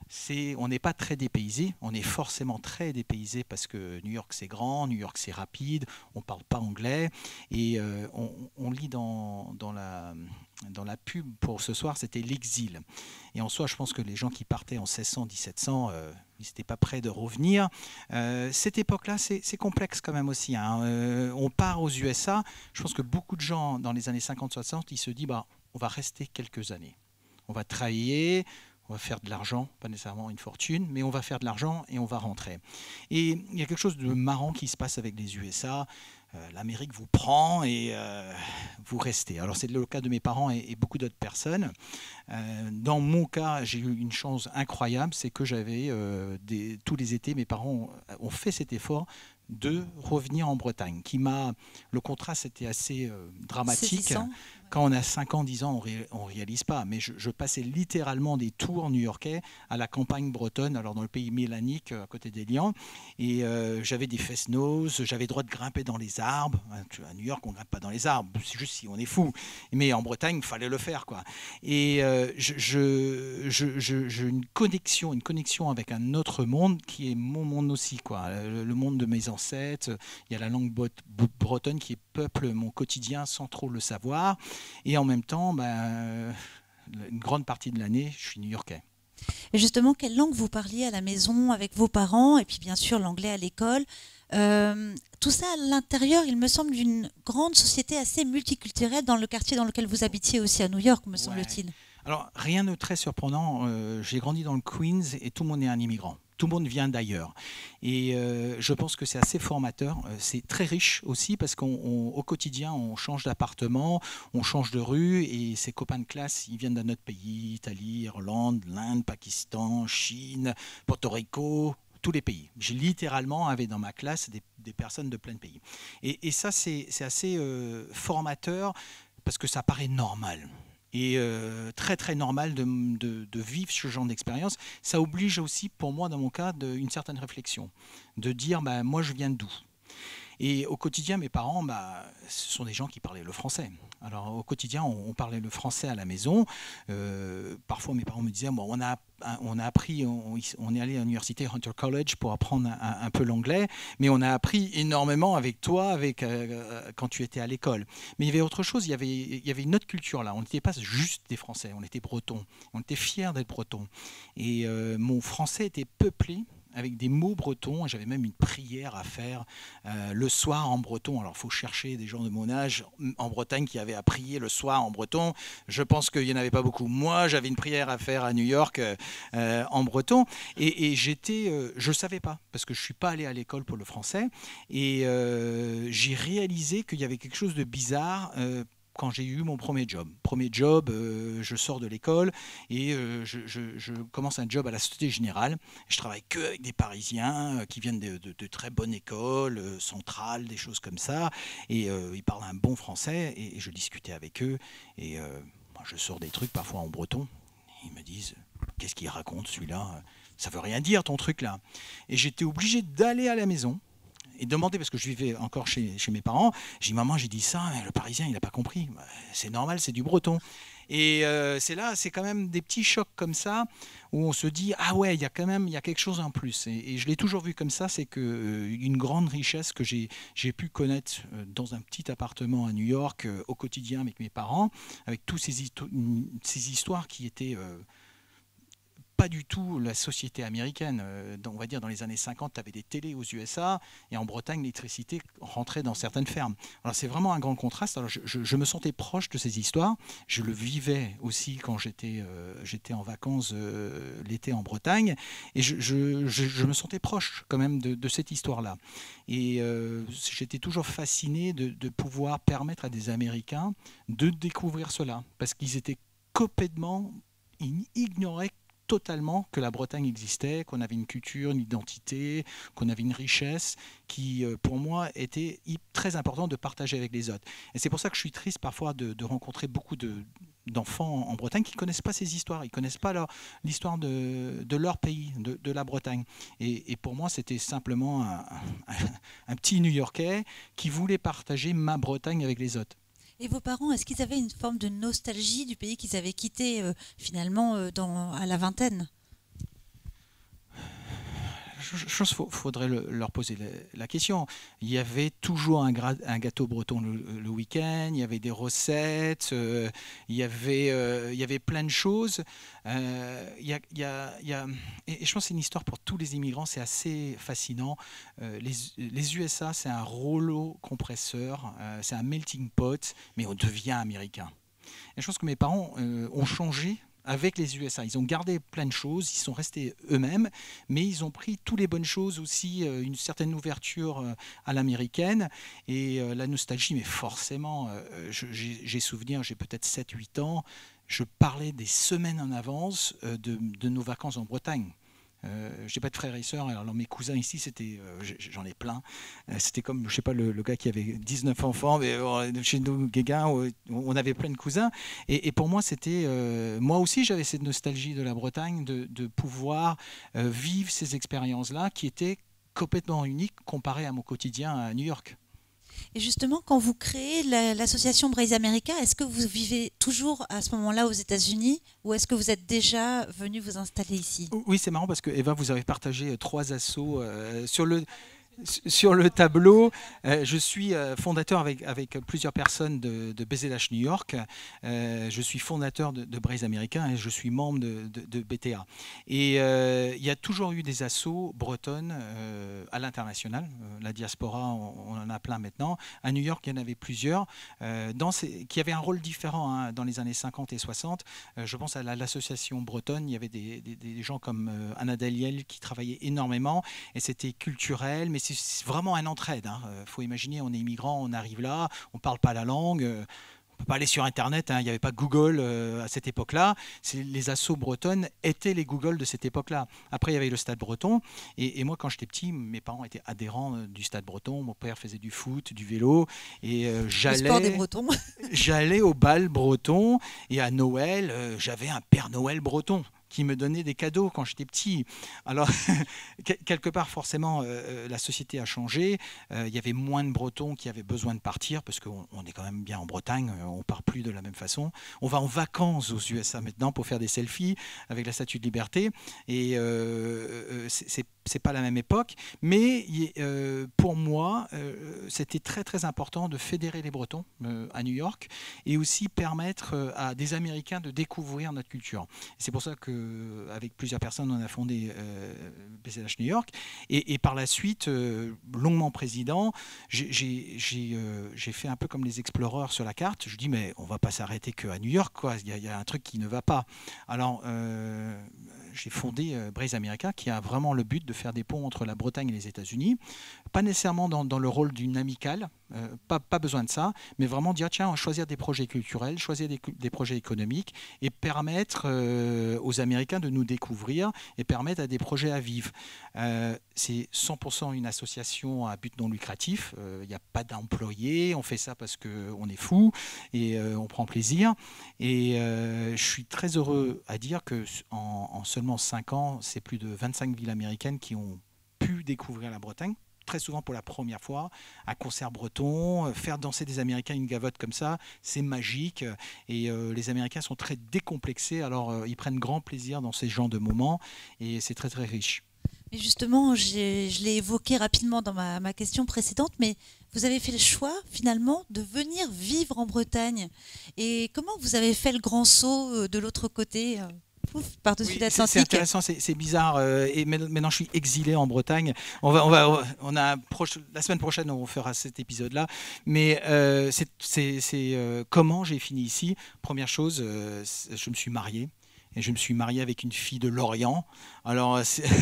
D: On n'est pas très dépaysé, on est forcément très dépaysé parce que New York c'est grand, New York c'est rapide, on ne parle pas anglais et euh, on, on lit dans, dans, la, dans la pub pour ce soir, c'était l'exil. Et en soi, je pense que les gens qui partaient en seize cents, dix-sept cents, euh, ils n'étaient pas prêts de revenir. Euh, cette époque-là, c'est complexe quand même aussi. Hein. Euh, on part aux U S A, je pense que beaucoup de gens dans les années cinquante soixante, ils se disent bah, on va rester quelques années. On va travailler, on va faire de l'argent, pas nécessairement une fortune, mais on va faire de l'argent et on va rentrer. Et il y a quelque chose de marrant qui se passe avec les U S A. Euh, L'Amérique vous prend et euh, vous restez. Alors c'est le cas de mes parents et, et beaucoup d'autres personnes. Euh, dans mon cas, j'ai eu une chance incroyable, c'est que j'avais euh, des, tous les étés, mes parents ont, ont fait cet effort de revenir en Bretagne. Qui m'a, le contraste était assez euh, dramatique. Quand on a cinq ans, dix ans, on ne réalise pas. Mais je, je passais littéralement des tours new-yorkais à la campagne bretonne, alors dans le pays mélanique, à côté d'Élian. Et euh, j'avais des fest-noz, j'avais le droit de grimper dans les arbres. À New York, on ne grimpe pas dans les arbres, c'est juste si on est fou. Mais en Bretagne, il fallait le faire, quoi. Et euh, j'ai je, je, je, je, une connexion, une connexion avec un autre monde qui est mon monde aussi, quoi. Le, le monde de mes ancêtres. Il y a la langue bretonne qui peuple mon quotidien sans trop le savoir. Et en même temps, ben, une grande partie de l'année, je suis new-yorkais.
C: Et justement, quelle langue vous parliez à la maison avec vos parents, et puis bien sûr l'anglais à l'école. Euh, tout ça à l'intérieur, il me semble, d'une grande société assez multiculturelle dans le quartier dans lequel vous habitiez aussi à New York, me ouais. semble-t-il.
D: Alors, rien de très surprenant. Euh, j'ai grandi dans le Queens et tout le monde est un immigrant. Tout le monde vient d'ailleurs. Et euh, je pense que c'est assez formateur. C'est très riche aussi parce qu'au quotidien, on change d'appartement, on change de rue et ses copains de classe, ils viennent d'un autre pays, Italie, Irlande, l'Inde, Pakistan, Chine, Porto Rico, tous les pays. J'ai littéralement avait dans ma classe des, des personnes de plein de pays. Et, et ça, c'est assez euh, formateur parce que ça paraît normal. Et euh, très très normal de, de, de vivre ce genre d'expérience. Ça oblige aussi, pour moi, dans mon cas, de, une certaine réflexion. De dire, bah, moi, je viens d'où ? Et au quotidien, mes parents, bah, ce sont des gens qui parlaient le français. Alors au quotidien, on, on parlait le français à la maison. Euh, parfois, mes parents me disaient, bon, on a, on a appris, on, on est allé à l'université Hunter College pour apprendre un, un peu l'anglais, mais on a appris énormément avec toi, avec euh, quand tu étais à l'école. Mais il y avait autre chose. Il y avait, il y avait une autre culture là. On n'était pas juste des Français. On était bretons. On était fiers d'être bretons. Et euh, mon français était peuplé avec des mots bretons. J'avais même une prière à faire euh, le soir en breton. Alors, il faut chercher des gens de mon âge en Bretagne qui avaient à prier le soir en breton. Je pense qu'il n'y en avait pas beaucoup. Moi, j'avais une prière à faire à New York euh, en breton. Et, et j'étais, euh, je ne savais pas, parce que je ne suis pas allé à l'école pour le français. Et euh, j'ai réalisé qu'il y avait quelque chose de bizarre euh, quand j'ai eu mon premier job. Premier job, euh, je sors de l'école et euh, je, je, je commence un job à la Société Générale. Je travaille que avec des Parisiens euh, qui viennent de, de, de très bonnes écoles, euh, centrales, des choses comme ça. Et euh, ils parlent un bon français et, et je discutais avec eux. Et euh, moi, je sors des trucs parfois en breton. Ils me disent, qu'est-ce qu'il raconte celui-là? Ça veut rien dire ton truc là. Et j'étais obligé d'aller à la maison et demander, parce que je vivais encore chez, chez mes parents, j'ai dit, maman, j'ai dit ça, mais le Parisien, il n'a pas compris. C'est normal, c'est du breton. Et euh, c'est là, c'est quand même des petits chocs comme ça, où on se dit, ah ouais, il y a quand même, il y a quelque chose en plus. Et, et je l'ai toujours vu comme ça, c'est que euh, une grande richesse que j'ai j'ai pu connaître euh, dans un petit appartement à New York, euh, au quotidien avec mes parents, avec toutes ces, histo ces histoires qui étaient... Euh, pas du tout la société américaine. Dans, on va dire dans les années cinquante, tu avais des télés aux U S A et en Bretagne, l'électricité rentrait dans certaines fermes. Alors c'est vraiment un grand contraste. Alors je, je, je me sentais proche de ces histoires. Je le vivais aussi quand j'étais euh, j'étais en vacances euh, l'été en Bretagne et je, je, je, je me sentais proche quand même de, de cette histoire-là. Et euh, j'étais toujours fasciné de, de pouvoir permettre à des Américains de découvrir cela parce qu'ils étaient complètement, ils ignoraient totalement que la Bretagne existait, qu'on avait une culture, une identité, qu'on avait une richesse qui, pour moi, était très important de partager avec les autres. Et c'est pour ça que je suis triste parfois de, de rencontrer beaucoup de, d'enfants en Bretagne qui ne connaissent pas ces histoires, ils ne connaissent pas l'histoire de, de leur pays, de, de la Bretagne. Et, et pour moi, c'était simplement un, un, un petit New-Yorkais qui voulait partager ma Bretagne avec les autres.
C: Et vos parents, est-ce qu'ils avaient une forme de nostalgie du pays qu'ils avaient quitté euh, finalement euh, dans, à la vingtaine ?
D: Je pense qu'il faudrait le, leur poser la, la question. Il y avait toujours un, un gâteau breton le, le week-end, il y avait des recettes, euh, il, y avait, euh, il y avait plein de choses. Euh, il y a, il y a, il y a, et je pense que c'est une histoire pour tous les immigrants, c'est assez fascinant. Euh, les, les U S A, c'est un rouleau compresseur, euh, c'est un melting pot, mais on devient américain. Et je pense que mes parents euh, ont changé avec les U S A. Ils ont gardé plein de choses, ils sont restés eux-mêmes, mais ils ont pris toutes les bonnes choses aussi, euh, une certaine ouverture euh, à l'américaine et euh, la nostalgie, mais forcément, euh, j'ai souvenir, j'ai peut-être sept huit ans, je parlais des semaines en avance euh, de, de nos vacances en Bretagne. Euh, j'ai pas de frères et sœurs, alors mes cousins ici, c'était, euh, j'en ai plein. Euh, c'était comme, je sais pas, le, le gars qui avait dix-neuf enfants, mais euh, chez nous, Guéguin, on avait plein de cousins. Et, et pour moi, c'était, euh, moi aussi, j'avais cette nostalgie de la Bretagne, de, de pouvoir euh, vivre ces expériences-là qui étaient complètement uniques comparées à mon quotidien à New York.
C: Et justement, quand vous créez l'association Braise America, est-ce que vous vivez toujours à ce moment-là aux États-Unis ou est-ce que vous êtes déjà venu vous installer ici?
D: Oui, c'est marrant parce que Eva, vous avez partagé trois assos euh, sur le... Sur le tableau, euh, je suis euh, fondateur avec, avec plusieurs personnes de, de B Z H New York. Euh, je suis fondateur de, de Braise America et je suis membre de, de, de B T A. Et euh, il y a toujours eu des assos bretonnes euh, à l'international. Euh, la diaspora, on, on en a plein maintenant. À New York, il y en avait plusieurs euh, dans ces, qui avaient un rôle différent hein, dans les années cinquante et soixante. Euh, je pense à l'association bretonne. Il y avait des, des, des gens comme euh, Anna Daliel qui travaillaient énormément et c'était culturel, mais c'est vraiment un entraide. Il hein. faut imaginer, on est immigrant, on arrive là, on ne parle pas la langue, euh, on ne peut pas aller sur Internet, hein. Il n'y avait pas Google euh, à cette époque-là. Les assos bretonnes étaient les Google de cette époque-là. Après, il y avait le Stade breton. Et, et moi, quand j'étais petit, mes parents étaient adhérents du Stade breton. Mon père faisait du foot, du vélo. Et euh, j'allais, j'allais au bal breton. Et à Noël, euh, j'avais un Père Noël breton qui me donnait des cadeaux quand j'étais petit. Alors, quelque part, forcément, euh, la société a changé. Euh, il y avait moins de Bretons qui avaient besoin de partir, parce qu'on on est quand même bien en Bretagne, on ne part plus de la même façon. On va en vacances aux U S A maintenant pour faire des selfies avec la Statue de Liberté. Et euh, c'est c'est pas la même époque, mais euh, pour moi, euh, c'était très très important de fédérer les Bretons euh, à New York et aussi permettre euh, à des Américains de découvrir notre culture. C'est pour ça qu'avec plusieurs personnes, on a fondé euh, B Z H New York et, et par la suite, euh, longuement président, j'ai euh, fait un peu comme les explorers sur la carte. Je dis mais on va pas s'arrêter qu'à New York, quoi. Il y, a, il y a un truc qui ne va pas. Alors euh, j'ai fondé euh, Braise America qui a vraiment le but de faire des ponts entre la Bretagne et les États-Unis, pas nécessairement dans, dans le rôle d'une amicale, euh, pas, pas besoin de ça, mais vraiment dire tiens, on va choisir des projets culturels, choisir des, des projets économiques et permettre euh, aux Américains de nous découvrir et permettre à des projets à vivre. Euh, c'est cent pour cent une association à but non lucratif, il euh, n'y a pas d'employés, on fait ça parce qu'on est fou et euh, on prend plaisir. Et euh, je suis très heureux à dire qu'en en seulement cinq ans, c'est plus de vingt-cinq villes américaines qui ont pu découvrir la Bretagne, très souvent pour la première fois, un concert breton, faire danser des Américains une gavotte comme ça, c'est magique. Et euh, les Américains sont très décomplexés, alors euh, ils prennent grand plaisir dans ces genres de moments et c'est très très riche.
C: Mais justement, je l'ai évoqué rapidement dans ma, ma question précédente, mais vous avez fait le choix finalement de venir vivre en Bretagne. Et comment vous avez fait le grand saut de l'autre côté ? Par-dessus
D: oui,
C: l'Atlantique.
D: C'est intéressant, c'est bizarre. Euh, et maintenant, je suis exilé en Bretagne. On va, on va, on a la semaine prochaine, on fera cet épisode-là. Mais euh, c'est euh, comment j'ai fini ici. Première chose, euh, je me suis marié. Et je me suis marié avec une fille de Lorient. Alors,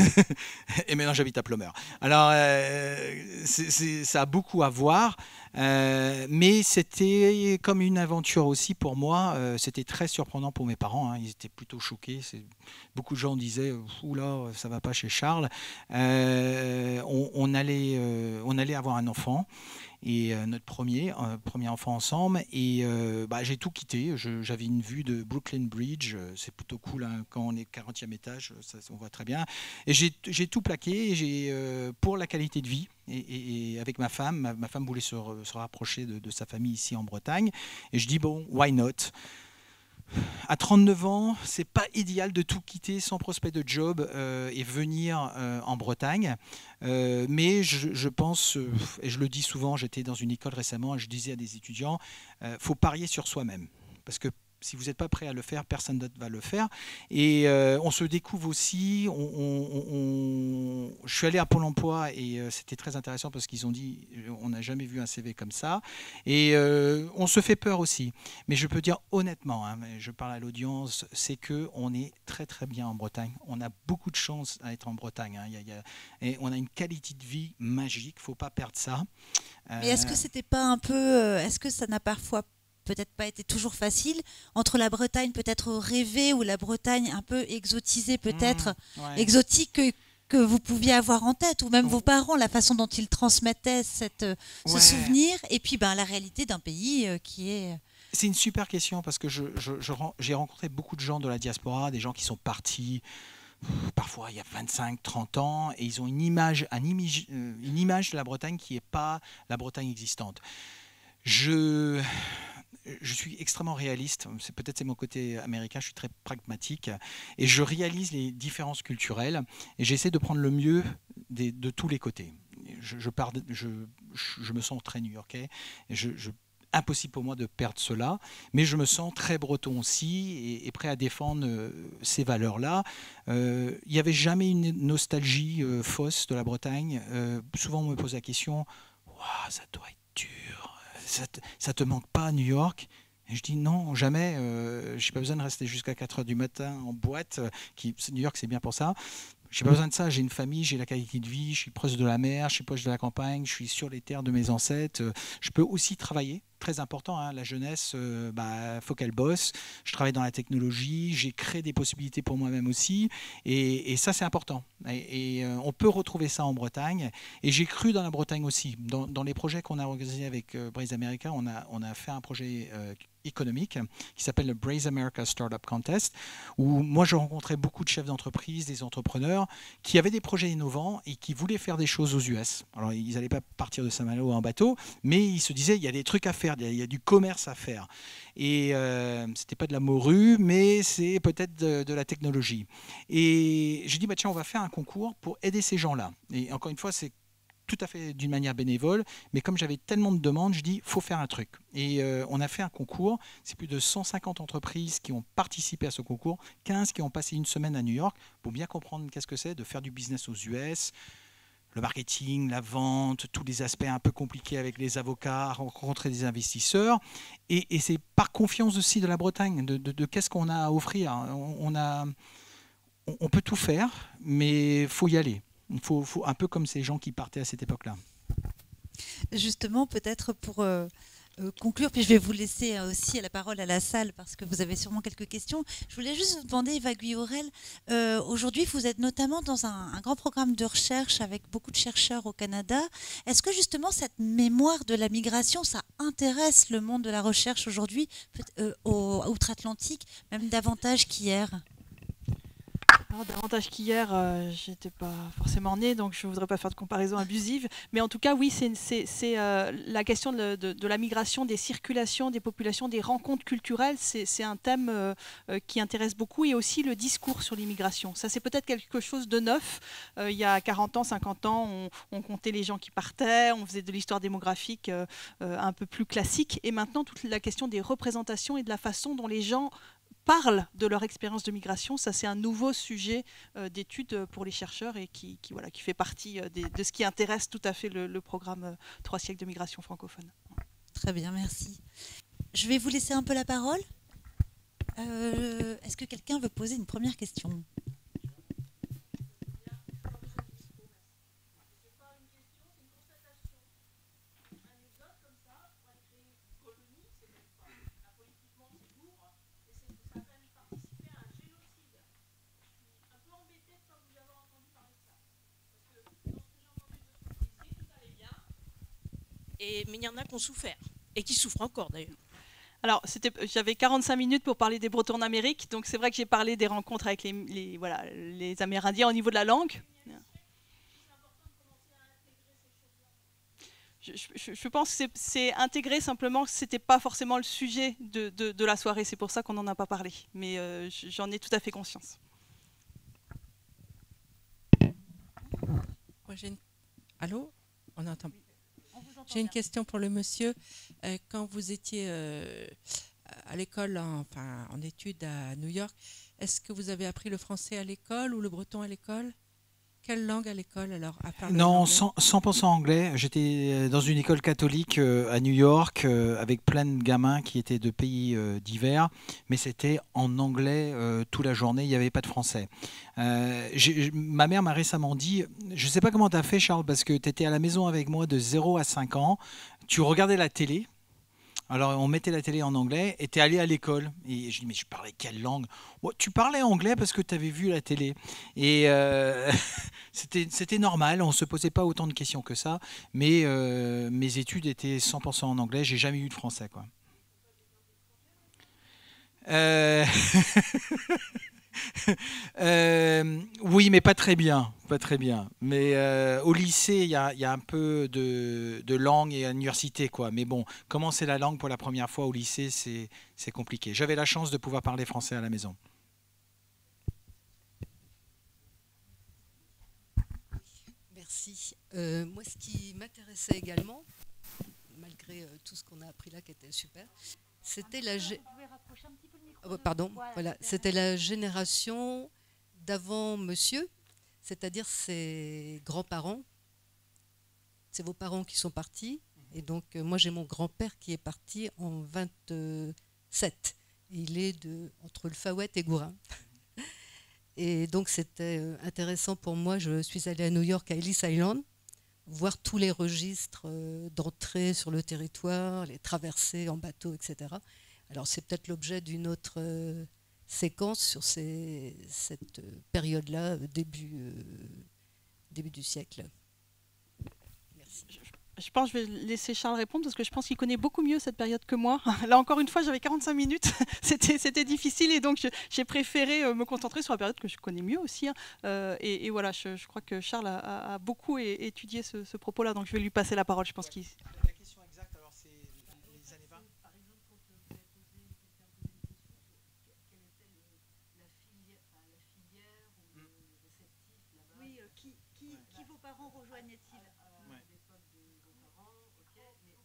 D: et maintenant j'habite à Plumeur. Alors, euh, c'est, c'est, ça a beaucoup à voir, euh, mais c'était comme une aventure aussi pour moi. Euh, c'était très surprenant pour mes parents. Hein. Ils étaient plutôt choqués. Beaucoup de gens disaient « Oula, ça va pas chez Charles euh, ». On, on, allait, euh, on allait avoir un enfant. Et euh, notre premier, euh, premier enfant ensemble. Et euh, bah, j'ai tout quitté. J'avais une vue de Brooklyn Bridge. C'est plutôt cool hein, quand on est quarantième étage, ça, on voit très bien. Et j'ai tout plaqué j'ai, euh, pour la qualité de vie. Et, et, et avec ma femme, ma, ma femme voulait se, se rapprocher de, de sa famille ici en Bretagne. Et je dis, bon, why not ? À trente-neuf ans, c'est pas idéal de tout quitter sans prospect de job euh, et venir euh, en Bretagne. Euh, mais je, je pense, euh, et je le dis souvent, j'étais dans une école récemment et je disais à des étudiants, il euh, faut parier sur soi-même. Parce que si vous n'êtes pas prêt à le faire, personne d'autre va le faire. Et euh, on se découvre aussi. On, on, on... Je suis allé à Pôle emploi et euh, c'était très intéressant parce qu'ils ont dit on n'a jamais vu un C V comme ça. Et euh, on se fait peur aussi. Mais je peux dire honnêtement, hein, je parle à l'audience, c'est qu'on est très très bien en Bretagne. On a beaucoup de chance à être en Bretagne. Hein. Il y a, il y a... Et on a une qualité de vie magique. Il ne faut pas perdre ça.
C: Mais est-ce que c'était pas un peu... Est-ce que ça n'a parfois peut-être pas été toujours facile, entre la Bretagne peut-être rêvée ou la Bretagne un peu exotisée, peut-être
D: Mmh, ouais.
C: exotique que, que vous pouviez avoir en tête, ou même
D: Ouais.
C: vos parents, la façon dont ils transmettaient cette, ce
D: Ouais.
C: souvenir, et puis ben, la réalité d'un pays euh, qui est...
D: C'est une super question parce que je, je, je, j'ai rencontré beaucoup de gens de la diaspora, des gens qui sont partis pff, parfois il y a vingt-cinq trente ans et ils ont une image, un image, une image de la Bretagne qui n'est pas la Bretagne existante. Je, je suis extrêmement réaliste, c'est, peut-être c'est mon côté américain, je suis très pragmatique et je réalise les différences culturelles et j'essaie de prendre le mieux des, de tous les côtés. Je, je, pars de, je, je me sens très new-yorkais et je, je impossible pour moi de perdre cela, mais je me sens très breton aussi et, et prêt à défendre euh, ces valeurs-là. Euh, il n'y avait jamais une nostalgie euh, fausse de la Bretagne. Euh, souvent, on me pose la question wow, « ça doit être dur, ça te, ça te manque pas à New York ?» Et je dis non, jamais. Euh, je n'ai pas besoin de rester jusqu'à quatre heures du matin en boîte. Qui, New York, c'est bien pour ça. J'ai pas besoin de ça, j'ai une famille, j'ai la qualité de vie, je suis proche de la mer, je suis proche de la campagne, je suis sur les terres de mes ancêtres. Je peux aussi travailler, très important, hein, la jeunesse, euh, bah, faut qu'elle bosse. Je travaille dans la technologie, j'ai créé des possibilités pour moi-même aussi, et, et ça c'est important. Et, et euh, on peut retrouver ça en Bretagne, et j'ai cru dans la Bretagne aussi. Dans, dans les projets qu'on a organisés avec euh, Braze America, on a, on a fait un projet euh, économique qui s'appelle le Braze America Startup Contest, où moi je rencontrais beaucoup de chefs d'entreprise, des entrepreneurs qui avaient des projets innovants et qui voulaient faire des choses aux U S. Alors ils n'allaient pas partir de Saint-Malo en bateau, mais ils se disaient il y a des trucs à faire, il y a du commerce à faire. Et euh, c'était pas de la morue, mais c'est peut-être de, de la technologie. Et j'ai dit bah tiens, on va faire un concours pour aider ces gens-là. Et encore une fois, c'est tout à fait d'une manière bénévole, mais comme j'avais tellement de demandes, je dis faut faire un truc. Et euh, on a fait un concours, c'est plus de cent cinquante entreprises qui ont participé à ce concours, quinze qui ont passé une semaine à New York pour bien comprendre qu'est-ce que c'est de faire du business aux U S, le marketing, la vente, tous les aspects un peu compliqués avec les avocats, rencontrer des investisseurs. Et, et c'est par confiance aussi de la Bretagne, de, de, de qu'est-ce qu'on a à offrir. On, on, a, on, on peut tout faire, mais il faut y aller. Il faut, faut un peu comme ces gens qui partaient à cette époque-là.
C: Justement, peut-être pour euh, euh, conclure, puis je vais vous laisser euh, aussi la parole à la salle parce que vous avez sûrement quelques questions. Je voulais juste vous demander, Eva Guyorel, euh, aujourd'hui vous êtes notamment dans un, un grand programme de recherche avec beaucoup de chercheurs au Canada. Est-ce que justement cette mémoire de la migration, ça intéresse le monde de la recherche aujourd'hui, euh, au, outre-Atlantique, même davantage qu'hier ?
A: Alors, davantage qu'hier, euh, j'étais pas forcément née, donc je voudrais pas faire de comparaison abusive. Mais en tout cas, oui, c'est, c'est, c'est euh, la question de, de, de la migration, des circulations, des populations, des rencontres culturelles. C'est, c'est un thème euh, euh, qui intéresse beaucoup, et aussi le discours sur l'immigration. Ça, c'est peut-être quelque chose de neuf. Euh, il y a quarante ans, cinquante ans, on, on comptait les gens qui partaient, on faisait de l'histoire démographique euh, euh, un peu plus classique. Et maintenant, toute la question des représentations et de la façon dont les gens parlent de leur expérience de migration, ça c'est un nouveau sujet euh, d'étude pour les chercheurs et qui, qui, voilà, qui fait partie euh, des, de ce qui intéresse tout à fait le, le programme euh, Trois siècles de migration francophone.
C: Très bien, merci. Je vais vous laisser un peu la parole. Euh, est-ce que quelqu'un veut poser une première question ?
E: Et, mais il y en a qui ont souffert, et qui souffrent encore d'ailleurs.
A: Alors, c'était, j'avais quarante-cinq minutes pour parler des Bretons en Amérique, donc c'est vrai que j'ai parlé des rencontres avec les, les, voilà, les Amérindiens au niveau de la langue. Je, je, je pense que c'est, c'est intégré, simplement que ce n'était pas forcément le sujet de, de, de la soirée, c'est pour ça qu'on n'en a pas parlé, mais euh, j'en ai tout à fait conscience.
F: Moi, j'ai une... Allô ? On entend. J'ai une question pour le monsieur. Euh, quand vous étiez euh, à l'école, en, enfin en études à New York, est-ce que vous avez appris le français à l'école ou le breton à l'école ? Quelle langue à l'école alors à part
D: Non, cent pour cent anglais. J'étais dans une école catholique à New York avec plein de gamins qui étaient de pays divers, mais c'était en anglais toute la journée, il n'y avait pas de français. Euh, j'ai, ma mère m'a récemment dit, je ne sais pas comment tu as fait Charles, parce que tu étais à la maison avec moi de zéro à cinq ans, tu regardais la télé, Alors, on mettait la télé en anglais et tu es allé à l'école. Et je dis, mais je parlais quelle langue? Oh, tu parlais anglais parce que tu avais vu la télé. Et euh, c'était, c'était normal, on ne se posait pas autant de questions que ça. Mais euh, mes études étaient cent pour cent en anglais, j'ai jamais eu de français, quoi. Euh... Euh, oui, mais pas très bien, pas très bien. Mais euh, au lycée, il y a, y a un peu de, de langue et à l'université, quoi. Mais bon, commencer la langue pour la première fois au lycée, c'est, c'est compliqué. J'avais la chance de pouvoir parler français à la maison.
G: Merci. Euh, moi, ce qui m'intéressait également, malgré euh, tout ce qu'on a appris là, qui était super, c'était la... Gé... Oh, pardon, voilà, c'était la génération d'avant monsieur, c'est-à-dire ses grands-parents. C'est vos parents qui sont partis. Et donc, euh, moi, j'ai mon grand-père qui est parti en vingt-sept. Il est de, entre le Fawet et Gourin. Et donc, c'était euh, intéressant pour moi. Je suis allée à New York, à Ellis Island, voir tous les registres euh, d'entrée sur le territoire, les traversées en bateau, et cetera. Alors, c'est peut-être l'objet d'une autre euh, séquence sur ces, cette période-là, début, euh, début du siècle. Merci.
A: Je pense que je vais laisser Charles répondre parce que je pense qu'il connaît beaucoup mieux cette période que moi. Là, encore une fois, j'avais quarante-cinq minutes. C'était, c'était difficile et donc je, j'ai préféré me concentrer sur la période que je connais mieux aussi. Hein. Euh, et, et voilà, je, je crois que Charles a, a, a beaucoup é, étudié ce, ce propos-là, donc je vais lui passer la parole. Je pense qu'il...
D: La question exacte, alors, c'est les années vingt.
G: Par exemple, quand vous avez posé, quelqu'un posé une question sur quelle était le, la, filière, enfin, la filière ou le réceptif là-bas.
H: Oui, euh, qui, qui, qui vos parents rejoignaient-ils?
G: À l'époque de vos parents, ok, mais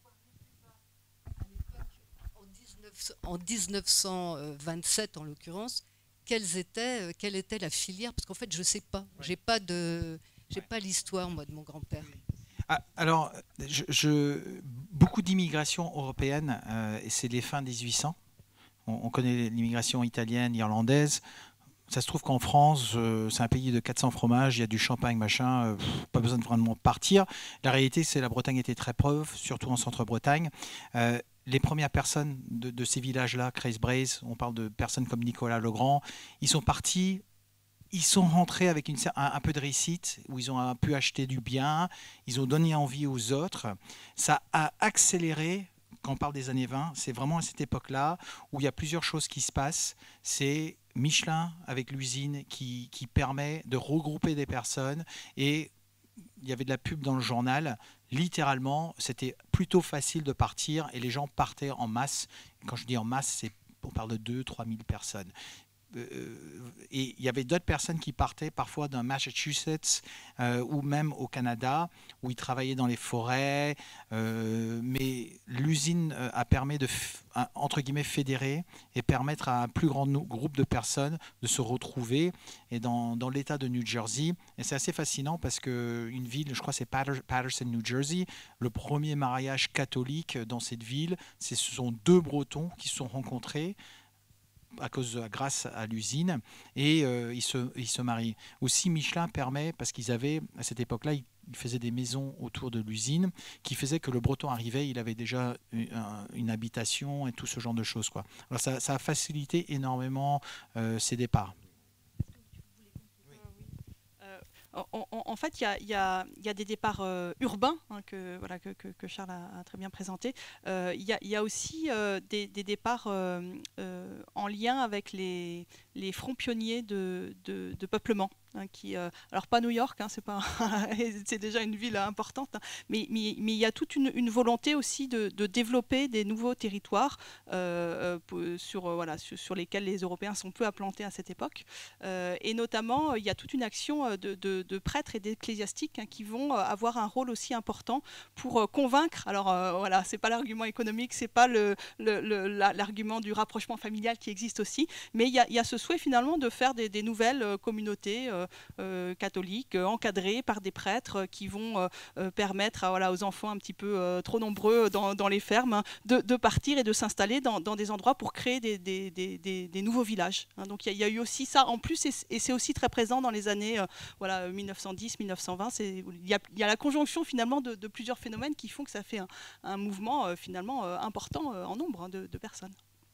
G: à l'époque, en, dix-neuf en dix-neuf cent vingt-sept en l'occurrence, quelles étaient, quelle était la filière? Parce qu'en fait, je ne sais pas. Ouais. J'ai pas de, j'ai ouais. pas l'histoire, moi, de mon grand-père.
D: Ah, alors, je, je, beaucoup d'immigration européenne, euh, et c'est les fins dix-huit cents. On, on connaît l'immigration italienne, irlandaise. Ça se trouve qu'en France, euh, c'est un pays de quatre cents fromages, il y a du champagne, machin, euh, pff, pas besoin de vraiment partir. La réalité, c'est que la Bretagne était très pauvre, surtout en centre-Bretagne. Euh, les premières personnes de, de ces villages-là, Creys-Braze, on parle de personnes comme Nicolas Legrand, ils sont partis, ils sont rentrés avec une, un, un peu de réussite, où ils ont pu acheter du bien, ils ont donné envie aux autres. Ça a accéléré. Quand on parle des années vingt, c'est vraiment à cette époque-là où il y a plusieurs choses qui se passent. C'est Michelin avec l'usine qui, qui permet de regrouper des personnes et il y avait de la pub dans le journal. Littéralement, c'était plutôt facile de partir et les gens partaient en masse. Quand je dis en masse, c'est, on parle de deux à trois mille personnes. Euh, et il y avait d'autres personnes qui partaient parfois d'un Massachusetts euh, ou même au Canada où ils travaillaient dans les forêts, euh, mais l'usine a permis de entre guillemets fédérer et permettre à un plus grand groupe de personnes de se retrouver et dans, dans l'état de New Jersey. Et c'est assez fascinant parce qu'une ville, je crois c'est Patterson, New Jersey, le premier mariage catholique dans cette ville, ce sont deux Bretons qui se sont rencontrés à cause de, grâce à l'usine et euh, ils, se, ils se marient. Aussi Michelin permet, parce qu'ils avaient à cette époque-là, ils, ils faisaient des maisons autour de l'usine qui faisaient que le Breton arrivait, il avait déjà une, une habitation et tout ce genre de choses, quoi. Alors ça, ça a facilité énormément euh, ces départs.
A: En, en, en fait, il y a, y a, y a des départs euh, urbains hein, que, voilà, que, que, que Charles a, a très bien présenté. Il euh, y, y a aussi euh, des, des départs euh, euh, en lien avec les, les fronts pionniers de, de, de peuplement. Hein, qui, euh, alors pas New York, hein, c'est, pas c'est déjà une ville importante, hein, mais il mais, mais y a toute une, une volonté aussi de, de développer des nouveaux territoires euh, euh, sur, euh, voilà, sur, sur lesquels les Européens sont peu implantés à cette époque. Euh, et notamment, il y a toute une action de, de, de prêtres et d'ecclésiastiques hein, qui vont avoir un rôle aussi important pour euh, convaincre. Alors euh, voilà, c'est pas l'argument économique, c'est pas le, le, le, la, l'argument du rapprochement familial. familiale qui existe aussi, mais il y a, il y a ce souhait finalement de faire des, des nouvelles euh, communautés euh, euh, catholiques euh, encadrées par des prêtres euh, qui vont euh, euh, permettre à, voilà, aux enfants un petit peu euh, trop nombreux dans, dans les fermes hein, de, de partir et de s'installer dans, dans des endroits pour créer des, des, des, des, des nouveaux villages. Hein. Donc il y, y a eu aussi ça en plus et, et c'est aussi très présent dans les années euh, voilà, mille neuf cent dix mille neuf cent vingt. Il y a, y a la conjonction finalement de, de plusieurs phénomènes qui font que ça fait un, un mouvement euh, finalement euh, important euh, en nombre hein, de, de personnes.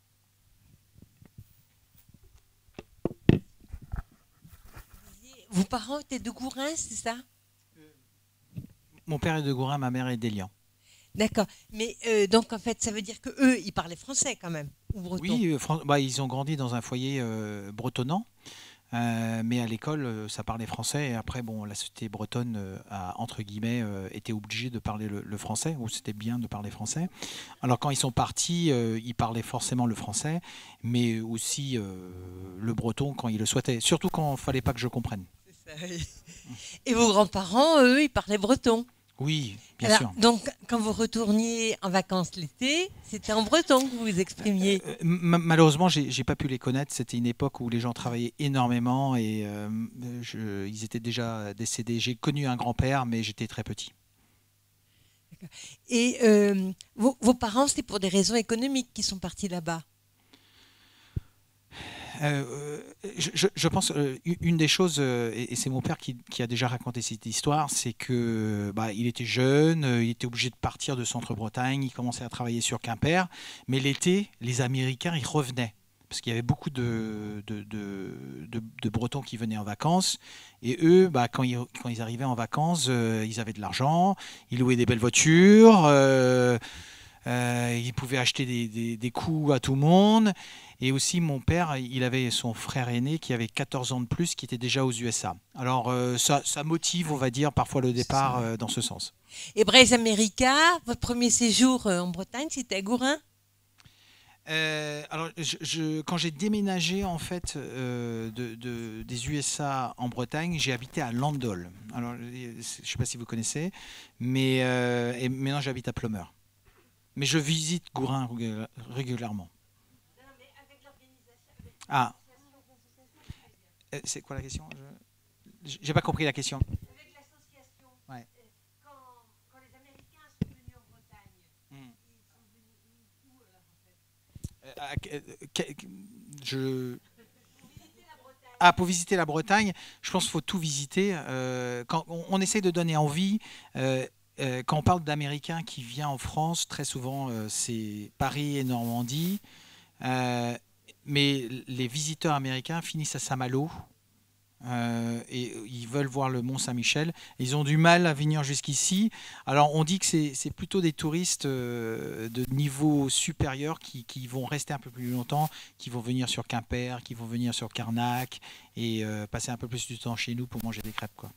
C: Vos parents étaient de Gourin, c'est ça?
D: Mon père est de Gourin, ma mère est d'Élian.
C: D'accord. Mais euh, donc en fait, ça veut dire que eux, ils parlaient français quand même, ou breton?
D: Oui, euh, bah, ils ont grandi dans un foyer euh, bretonnant, euh, mais à l'école, euh, ça parlait français. Et après, bon, la société bretonne euh, a entre guillemets euh, été obligée de parler le, le français, ou c'était bien de parler français. Alors quand ils sont partis, euh, ils parlaient forcément le français, mais aussi euh, le breton quand ils le souhaitaient. Surtout quand il fallait pas que je comprenne.
C: C'est ça, oui. Et vos grands-parents, eux, ils parlaient breton?
D: Oui, bien
C: Alors,
D: sûr.
C: donc, quand vous retourniez en vacances l'été, c'était en breton que vous vous exprimiez?
D: Euh, malheureusement, j'ai, j'ai pas pu les connaître. C'était une époque où les gens travaillaient énormément et euh, je, ils étaient déjà décédés. J'ai connu un grand-père, mais j'étais très petit.
C: Et euh, vos, vos parents, c'était pour des raisons économiques qu'ils sont partis là-bas?
D: Euh, je, je, je pense euh, une des choses, euh, et, et c'est mon père qui, qui a déjà raconté cette histoire, c'est que bah, il était jeune, euh, il était obligé de partir de Centre-Bretagne, il commençait à travailler sur Quimper, mais l'été, les Américains, ils revenaient. Parce qu'il y avait beaucoup de, de, de, de, de Bretons qui venaient en vacances. Et eux, bah, quand, ils, quand ils arrivaient en vacances, euh, ils avaient de l'argent, ils louaient des belles voitures, euh, euh, ils pouvaient acheter des, des, des coups à tout le monde. Et aussi, mon père, il avait son frère aîné qui avait quatorze ans de plus, qui était déjà aux U S A. Alors, euh, ça, ça motive, on va dire, parfois le départ euh, dans ce sens.
C: Et Braise America, votre premier séjour en Bretagne, c'était à Gourin?
D: Euh, alors, je, je, quand j'ai déménagé en fait euh, de, de, des U S A en Bretagne, j'ai habité à Landol. Alors, je ne sais pas si vous connaissez, mais euh, et maintenant j'habite à Plumeur. Mais je visite Gourin régulièrement. Ah, c'est quoi la question? Je n'ai pas compris la question.
H: Avec l'association,
D: ouais.
H: quand, quand les Américains sont venus en Bretagne, hmm. ils sont venus où alors en fait?
D: euh, Je... Ah, pour visiter la Bretagne, je pense qu'il faut tout visiter. Euh, quand on, on essaie de donner envie, euh, euh, quand on parle d'Américains qui viennent en France, très souvent euh, c'est Paris et Normandie. Euh, mais les visiteurs américains finissent à Saint-Malo euh, et ils veulent voir le Mont Saint-Michel. Ils ont du mal à venir jusqu'ici. Alors on dit que c'est, c'est plutôt des touristes euh, de niveau supérieur qui, qui vont rester un peu plus longtemps, qui vont venir sur Quimper, qui vont venir sur Carnac et euh, passer un peu plus du temps chez nous pour manger des crêpes, quoi.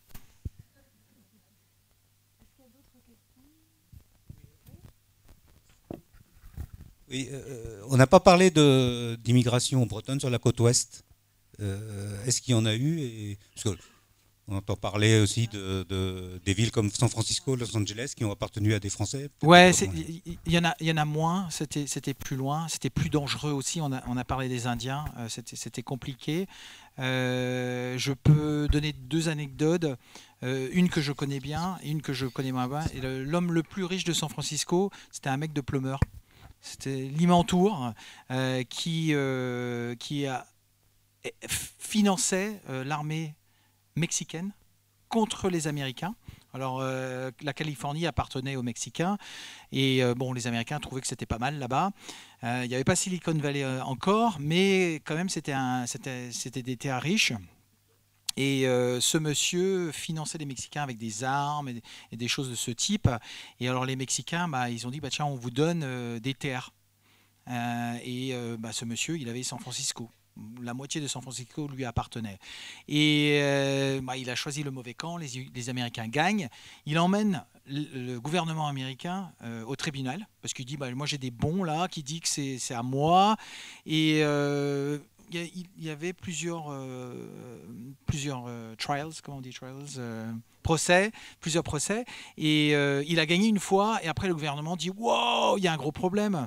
I: Oui, euh, on n'a pas parlé de, d'immigration bretonne sur la côte ouest. Euh, est-ce qu'il y en a eu et, parce que on entend parler aussi de, de, des villes comme San Francisco, Los Angeles, qui ont appartenu à des Français.
D: Ouais, il y en a, il y en a moins. C'était, c'était plus loin, c'était plus dangereux aussi. On a, on a parlé des Indiens. Euh, c'était, c'était compliqué. Euh, je peux donner deux anecdotes. Euh, une que je connais bien et une que je connais moins bien. Et le, l'homme le plus riche de San Francisco, c'était un mec de Plumeur. C'était Limantour euh, qui, euh, qui a, finançait euh, l'armée mexicaine contre les Américains. Alors euh, la Californie appartenait aux Mexicains et euh, bon, les Américains trouvaient que c'était pas mal là-bas. Euh, il n'y avait pas Silicon Valley euh, encore, mais quand même c'était, un, c'était, c'était des terres riches. Et euh, ce monsieur finançait les Mexicains avec des armes et, et des choses de ce type. Et alors les Mexicains, bah, ils ont dit bah, tiens, on vous donne euh, des terres. Euh, et euh, bah, ce monsieur, il avait San Francisco. La moitié de San Francisco lui appartenait. Et euh, bah, il a choisi le mauvais camp, les, les Américains gagnent. Il emmène le, le gouvernement américain euh, au tribunal, parce qu'il dit, bah, moi j'ai des bons là, qui dit que c'est, c'est à moi. Et euh, il y avait plusieurs, euh, plusieurs euh, trials, comment on dit trials, euh, procès, plusieurs procès. Et euh, il a gagné une fois, et après le gouvernement dit, wow, il y a un gros problème.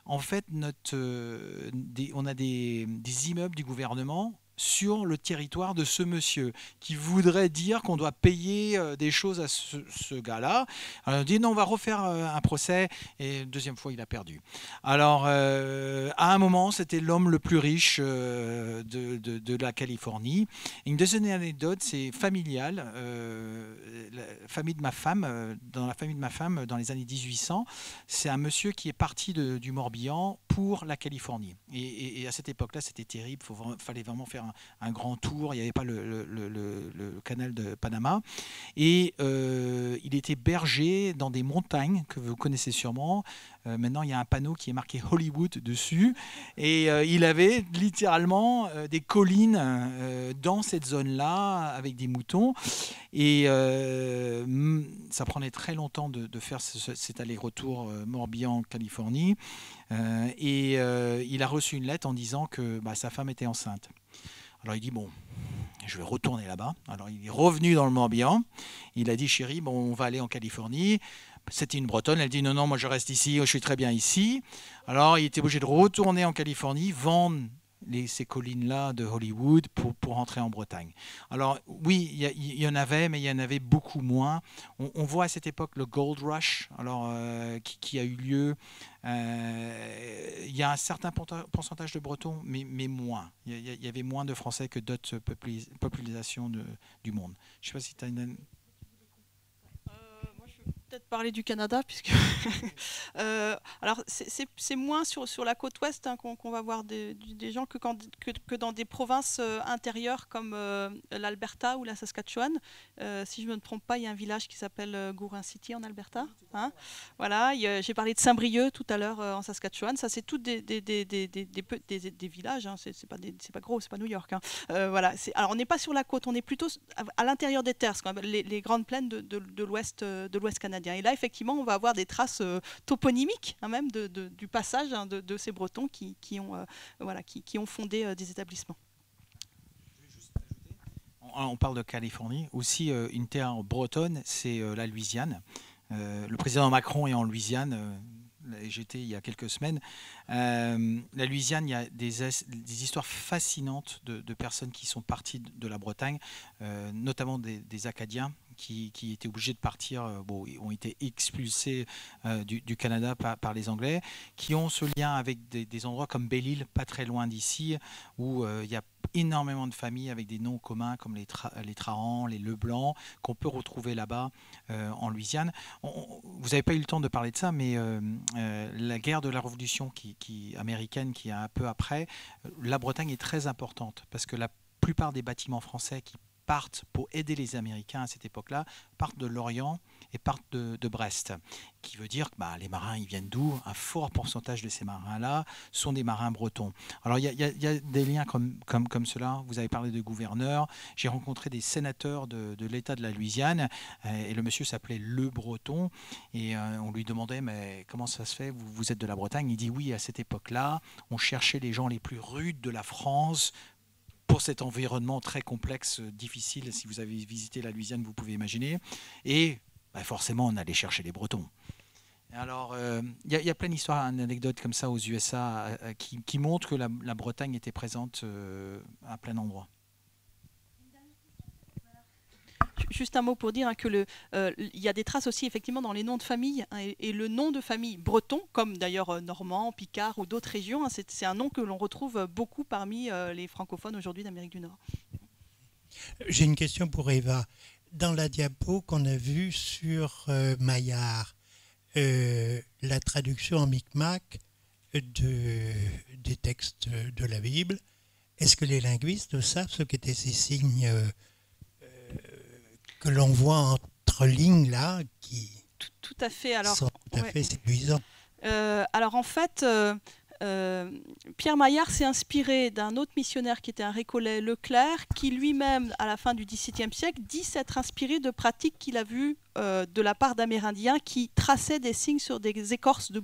D: en fait, notre, euh, des, on a des, des immeubles du gouvernement sur le territoire de ce monsieur, qui voudrait dire qu'on doit payer euh, des choses à ce, ce gars-là. Alors, on dit non, on va refaire euh, un procès, et deuxième fois, il a perdu. Alors, euh, à un moment, c'était l'homme le plus riche euh, de, de, de la Californie. Et une deuxième anecdote, c'est familial. Euh, la famille de ma femme, euh, dans la famille de ma femme, dans les années mille huit cents, c'est un monsieur qui est parti de, du Morbihan pour la Californie. Et, et, et à cette époque-là, c'était terrible. Il fallait vraiment faire un, un grand tour. Il n'y avait pas le, le, le, le, le canal de Panama. Et euh, il était berger dans des montagnes que vous connaissez sûrement. Euh, maintenant, il y a un panneau qui est marqué Hollywood dessus. Et euh, il avait littéralement euh, des collines euh, dans cette zone-là avec des moutons. Et euh, ça prenait très longtemps de, de faire ce, cet aller-retour euh, Morbihan-Californie. Euh, et euh, il a reçu une lettre en disant que bah, sa femme était enceinte. Alors il dit, bon, je vais retourner là-bas. Alors il est revenu dans le Morbihan. Il a dit, chérie, bon, on va aller en Californie. C'était une Bretonne. Elle dit, non, non, moi je reste ici, je suis très bien ici. Alors il était obligé de retourner en Californie, vendre les, ces collines-là de Hollywood pour, pour rentrer en Bretagne. Alors oui, il y, y en avait, mais il y en avait beaucoup moins. On, on voit à cette époque le Gold Rush alors, euh, qui, qui a eu lieu. Euh, il y a un certain pourcentage de Bretons, mais, mais moins. Il y, y avait moins de Français que d'autres populations de, du monde. Je ne sais pas si tu as une...
A: Peut-être parler du Canada, puisque euh, alors c'est moins sur, sur la côte ouest hein, qu'on qu'on va voir des, des gens que, quand, que, que dans des provinces euh, intérieures comme euh, l'Alberta ou la Saskatchewan. Euh, si je ne me trompe pas, il y a un village qui s'appelle euh, Gourin City en Alberta. Hein. Voilà, j'ai parlé de Saint-Brieuc tout à l'heure euh, en Saskatchewan. Ça, c'est tous des, des, des, des, des, des, des, des villages. Hein. C'est pas, pas gros, c'est pas New York. Hein. Euh, voilà. Alors on n'est pas sur la côte, on est plutôt à, à l'intérieur des terres, les, les grandes plaines de, de, de l'ouest de l'ouest canadien. Et là, effectivement, on va avoir des traces euh, toponymiques, hein, même de, de, du passage hein, de, de ces Bretons qui, qui, ont, euh, voilà, qui, qui ont fondé euh, des établissements.
D: Je vais juste ajouter, on, on parle de Californie. Aussi, euh, une terre bretonne, c'est euh, la Louisiane. Euh, le président Macron est en Louisiane. Euh, J'étais il y a quelques semaines. Euh, la Louisiane, il y a des, des histoires fascinantes de, de personnes qui sont parties de la Bretagne, euh, notamment des, des Acadiens qui, qui étaient obligés de partir, euh, bon, ont été expulsés euh, du, du Canada par, par les Anglais, qui ont ce lien avec des, des endroits comme Belle-Île, pas très loin d'ici, où euh, il y a énormément de familles avec des noms communs comme les, tra les Trahans, les Leblanc, qu'on peut retrouver là-bas euh, en Louisiane. On, vous n'avez pas eu le temps de parler de ça, mais euh, euh, la guerre de la Révolution qui, qui, américaine qui est un peu après, la Bretagne est très importante parce que la plupart des bâtiments français qui partent pour aider les Américains à cette époque-là, partent de Lorient et partent de, de Brest, qui veut dire que bah, les marins, ils viennent d'où? Un fort pourcentage de ces marins-là sont des marins bretons. Alors, il y, y, y a des liens comme, comme, comme cela. Vous avez parlé de gouverneurs. J'ai rencontré des sénateurs de, de l'État de la Louisiane, et le monsieur s'appelait Le Breton, et euh, on lui demandait, mais comment ça se fait, vous, vous êtes de la Bretagne? Il dit, oui, à cette époque-là, on cherchait les gens les plus rudes de la France, pour cet environnement très complexe, difficile. Si vous avez visité la Louisiane, vous pouvez imaginer. Et bah, forcément, on allait chercher les Bretons. Alors, il euh, y, y a plein d'histoires, d'anecdotes comme ça aux U S A euh, qui, qui montrent que la, la Bretagne était présente euh, à plein d'endroits.
A: Juste un mot pour dire hein, que le, euh, y a des traces aussi effectivement dans les noms de famille hein, et, et le nom de famille breton, comme d'ailleurs euh, normand, picard ou d'autres régions, hein, c'est un nom que l'on retrouve beaucoup parmi euh, les francophones aujourd'hui d'Amérique du Nord.
J: J'ai une question pour Eva. Dans la diapo qu'on a vue sur euh, Maillard, euh, la traduction en micmac de, des textes de la Bible, est-ce que les linguistes savent ce qu'étaient ces signes euh, que l'on voit entre lignes là, qui
A: tout, tout à fait. Alors,
J: sont tout à ouais. fait séduisants.
A: Euh, alors en fait, euh, euh, Pierre Maillard s'est inspiré d'un autre missionnaire qui était un Récollet Leclerc, qui lui-même, à la fin du dix-septième siècle, dit s'être inspiré de pratiques qu'il a vues euh, de la part d'Amérindiens qui traçaient des signes sur des écorces de bouleau.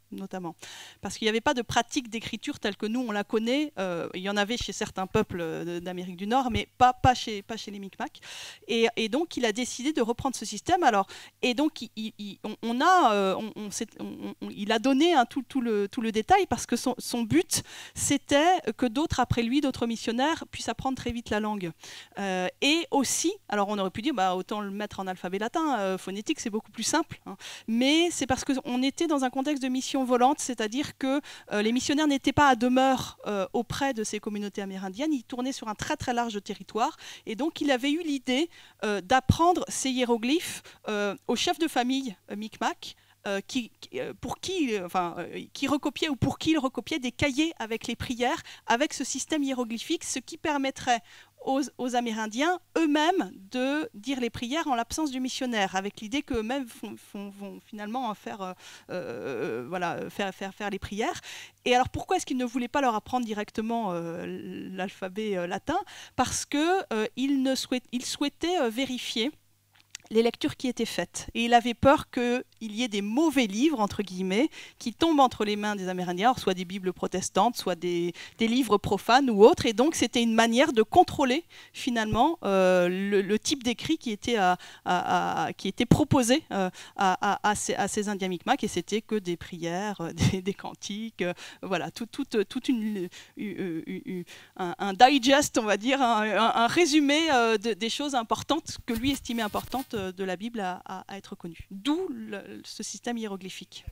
A: notamment. Parce qu'il n'y avait pas de pratique d'écriture telle que nous, on la connaît. Euh, il y en avait chez certains peuples d'Amérique du Nord, mais pas, pas, chez, pas chez les Micmacs. Et, et donc, il a décidé de reprendre ce système. Alors, et donc, il, il, on, on a, euh, on, on, on, on, il a donné hein, tout, tout, le, tout le détail parce que son, son but, c'était que d'autres, après lui, d'autres missionnaires, puissent apprendre très vite la langue. Euh, et aussi, alors on aurait pu dire, bah, autant le mettre en alphabet latin, euh, phonétique, c'est beaucoup plus simple. Hein. Mais c'est parce qu'on était dans un contexte de mission volante, c'est-à-dire que euh, les missionnaires n'étaient pas à demeure euh, auprès de ces communautés amérindiennes, ils tournaient sur un très très large territoire, et donc il avait eu l'idée euh, d'apprendre ces hiéroglyphes euh, aux chefs de famille euh, Micmac, euh, qui, euh, pour qui, euh, enfin, euh, qui recopiait ou pour qui il recopiait des cahiers avec les prières, avec ce système hiéroglyphique, ce qui permettrait Aux, aux Amérindiens eux-mêmes de dire les prières en l'absence du missionnaire, avec l'idée qu'eux-mêmes font, font, vont finalement faire, euh, euh, voilà, faire, faire, faire les prières. Et alors pourquoi est-ce qu'ils ne voulaient pas leur apprendre directement euh, l'alphabet euh, latin? Parce qu'ils euh, ne souhait, ils souhaitaient euh, vérifier les lectures qui étaient faites. Et il avait peur qu'il y ait des mauvais livres, entre guillemets, qui tombent entre les mains des Amérindiens, alors soit des Bibles protestantes, soit des, des livres profanes ou autres. Et donc, c'était une manière de contrôler, finalement, euh, le, le type d'écrit qui, était à, à, à, qui était proposé euh, à, à, à, ces, à ces Indiens Micmacs. Et c'était que des prières, des, des cantiques, euh, voilà, tout, tout, toute une, une, une, un, un digest, on va dire, un, un, un résumé euh, de, des choses importantes que lui estimait importantes de la Bible à, à, à être connue. D'où le, ce système hiéroglyphique.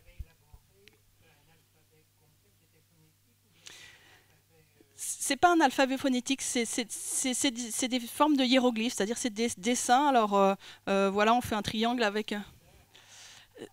A: C'est pas un alphabet phonétique, c'est des formes de hiéroglyphes, c'est-à-dire c'est des dessins. Alors euh, euh, voilà, on fait un triangle avec. Euh,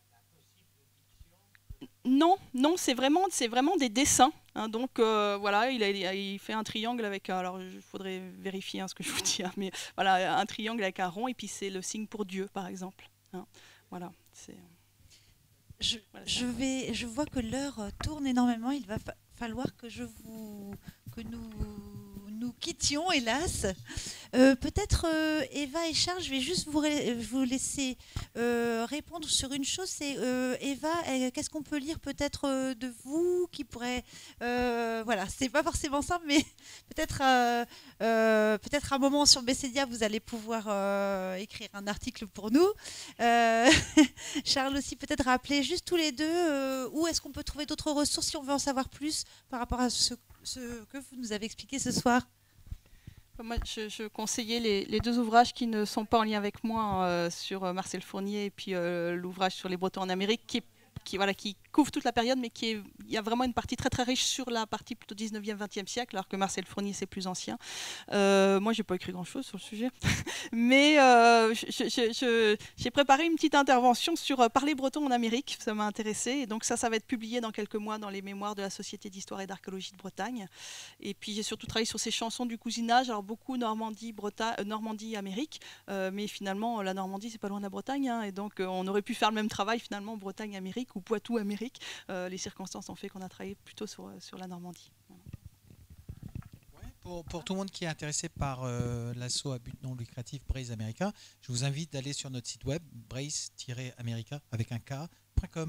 A: non, non, c'est vraiment, c'est vraiment des dessins. Hein, donc euh, voilà, il, a, il fait un triangle avec, alors il faudrait vérifier hein, ce que je vous dis, hein, mais voilà, un triangle avec un rond et puis c'est le signe pour Dieu, par exemple. Hein, voilà, c'est.
C: Je, voilà, je vais, je vois que l'heure tourne énormément. Il va fa falloir que je vous, que nous nous quittions, hélas. Euh, Peut-être euh, Eva et Charles, je vais juste vous, vous laisser euh, répondre sur une chose. C'est euh, Eva, qu'est-ce qu'on peut lire peut-être euh, de vous qui pourrait, euh, voilà, c'est pas forcément simple, mais peut-être euh, euh, peut-être un moment sur Bessédia, vous allez pouvoir euh, écrire un article pour nous. Euh, Charles aussi, peut-être rappeler juste tous les deux euh, où est-ce qu'on peut trouver d'autres ressources si on veut en savoir plus par rapport à ce, ce que vous nous avez expliqué ce soir.
A: Moi, je, je conseillais les, les deux ouvrages qui ne sont pas en lien avec moi, euh, sur Marcel Fournier et puis euh, l'ouvrage sur les Bretons en Amérique, qui, qui, voilà, qui couvre toute la période, mais qui est, il y a vraiment une partie très très riche sur la partie plutôt dix-neuvième, vingtième siècle, alors que Marcel Fournier c'est plus ancien. Euh, moi, j'ai pas écrit grand-chose sur le sujet, mais euh, j'ai préparé une petite intervention sur euh, parler breton en Amérique, ça m'a intéressé, et donc ça, ça va être publié dans quelques mois dans les mémoires de la Société d'histoire et d'archéologie de Bretagne. Et puis j'ai surtout travaillé sur ces chansons du cousinage, alors beaucoup Normandie, Bretagne, euh, Normandie, Amérique, euh, mais finalement la Normandie c'est pas loin de la Bretagne, hein, et donc euh, on aurait pu faire le même travail finalement Bretagne, Amérique ou Poitou, Amérique. Euh, les circonstances ont fait qu'on a travaillé plutôt sur, sur la Normandie. Voilà.
D: Ouais, pour, pour tout le monde qui est intéressé par euh, l'assaut à but non lucratif Braze America, je vous invite d'aller sur notre site web braze tiret america avec un K point com.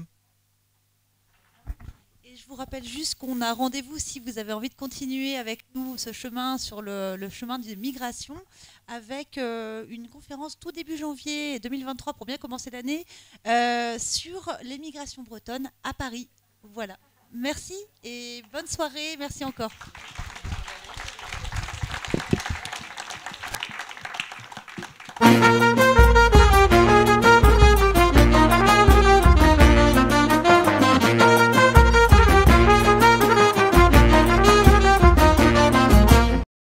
C: Et je vous rappelle juste qu'on a rendez-vous si vous avez envie de continuer avec nous ce chemin sur le, le chemin des migrations avec euh, une conférence tout début janvier deux mille vingt-trois pour bien commencer l'année euh, sur les migrations bretonnes à Paris. Voilà. Merci et bonne soirée. Merci encore.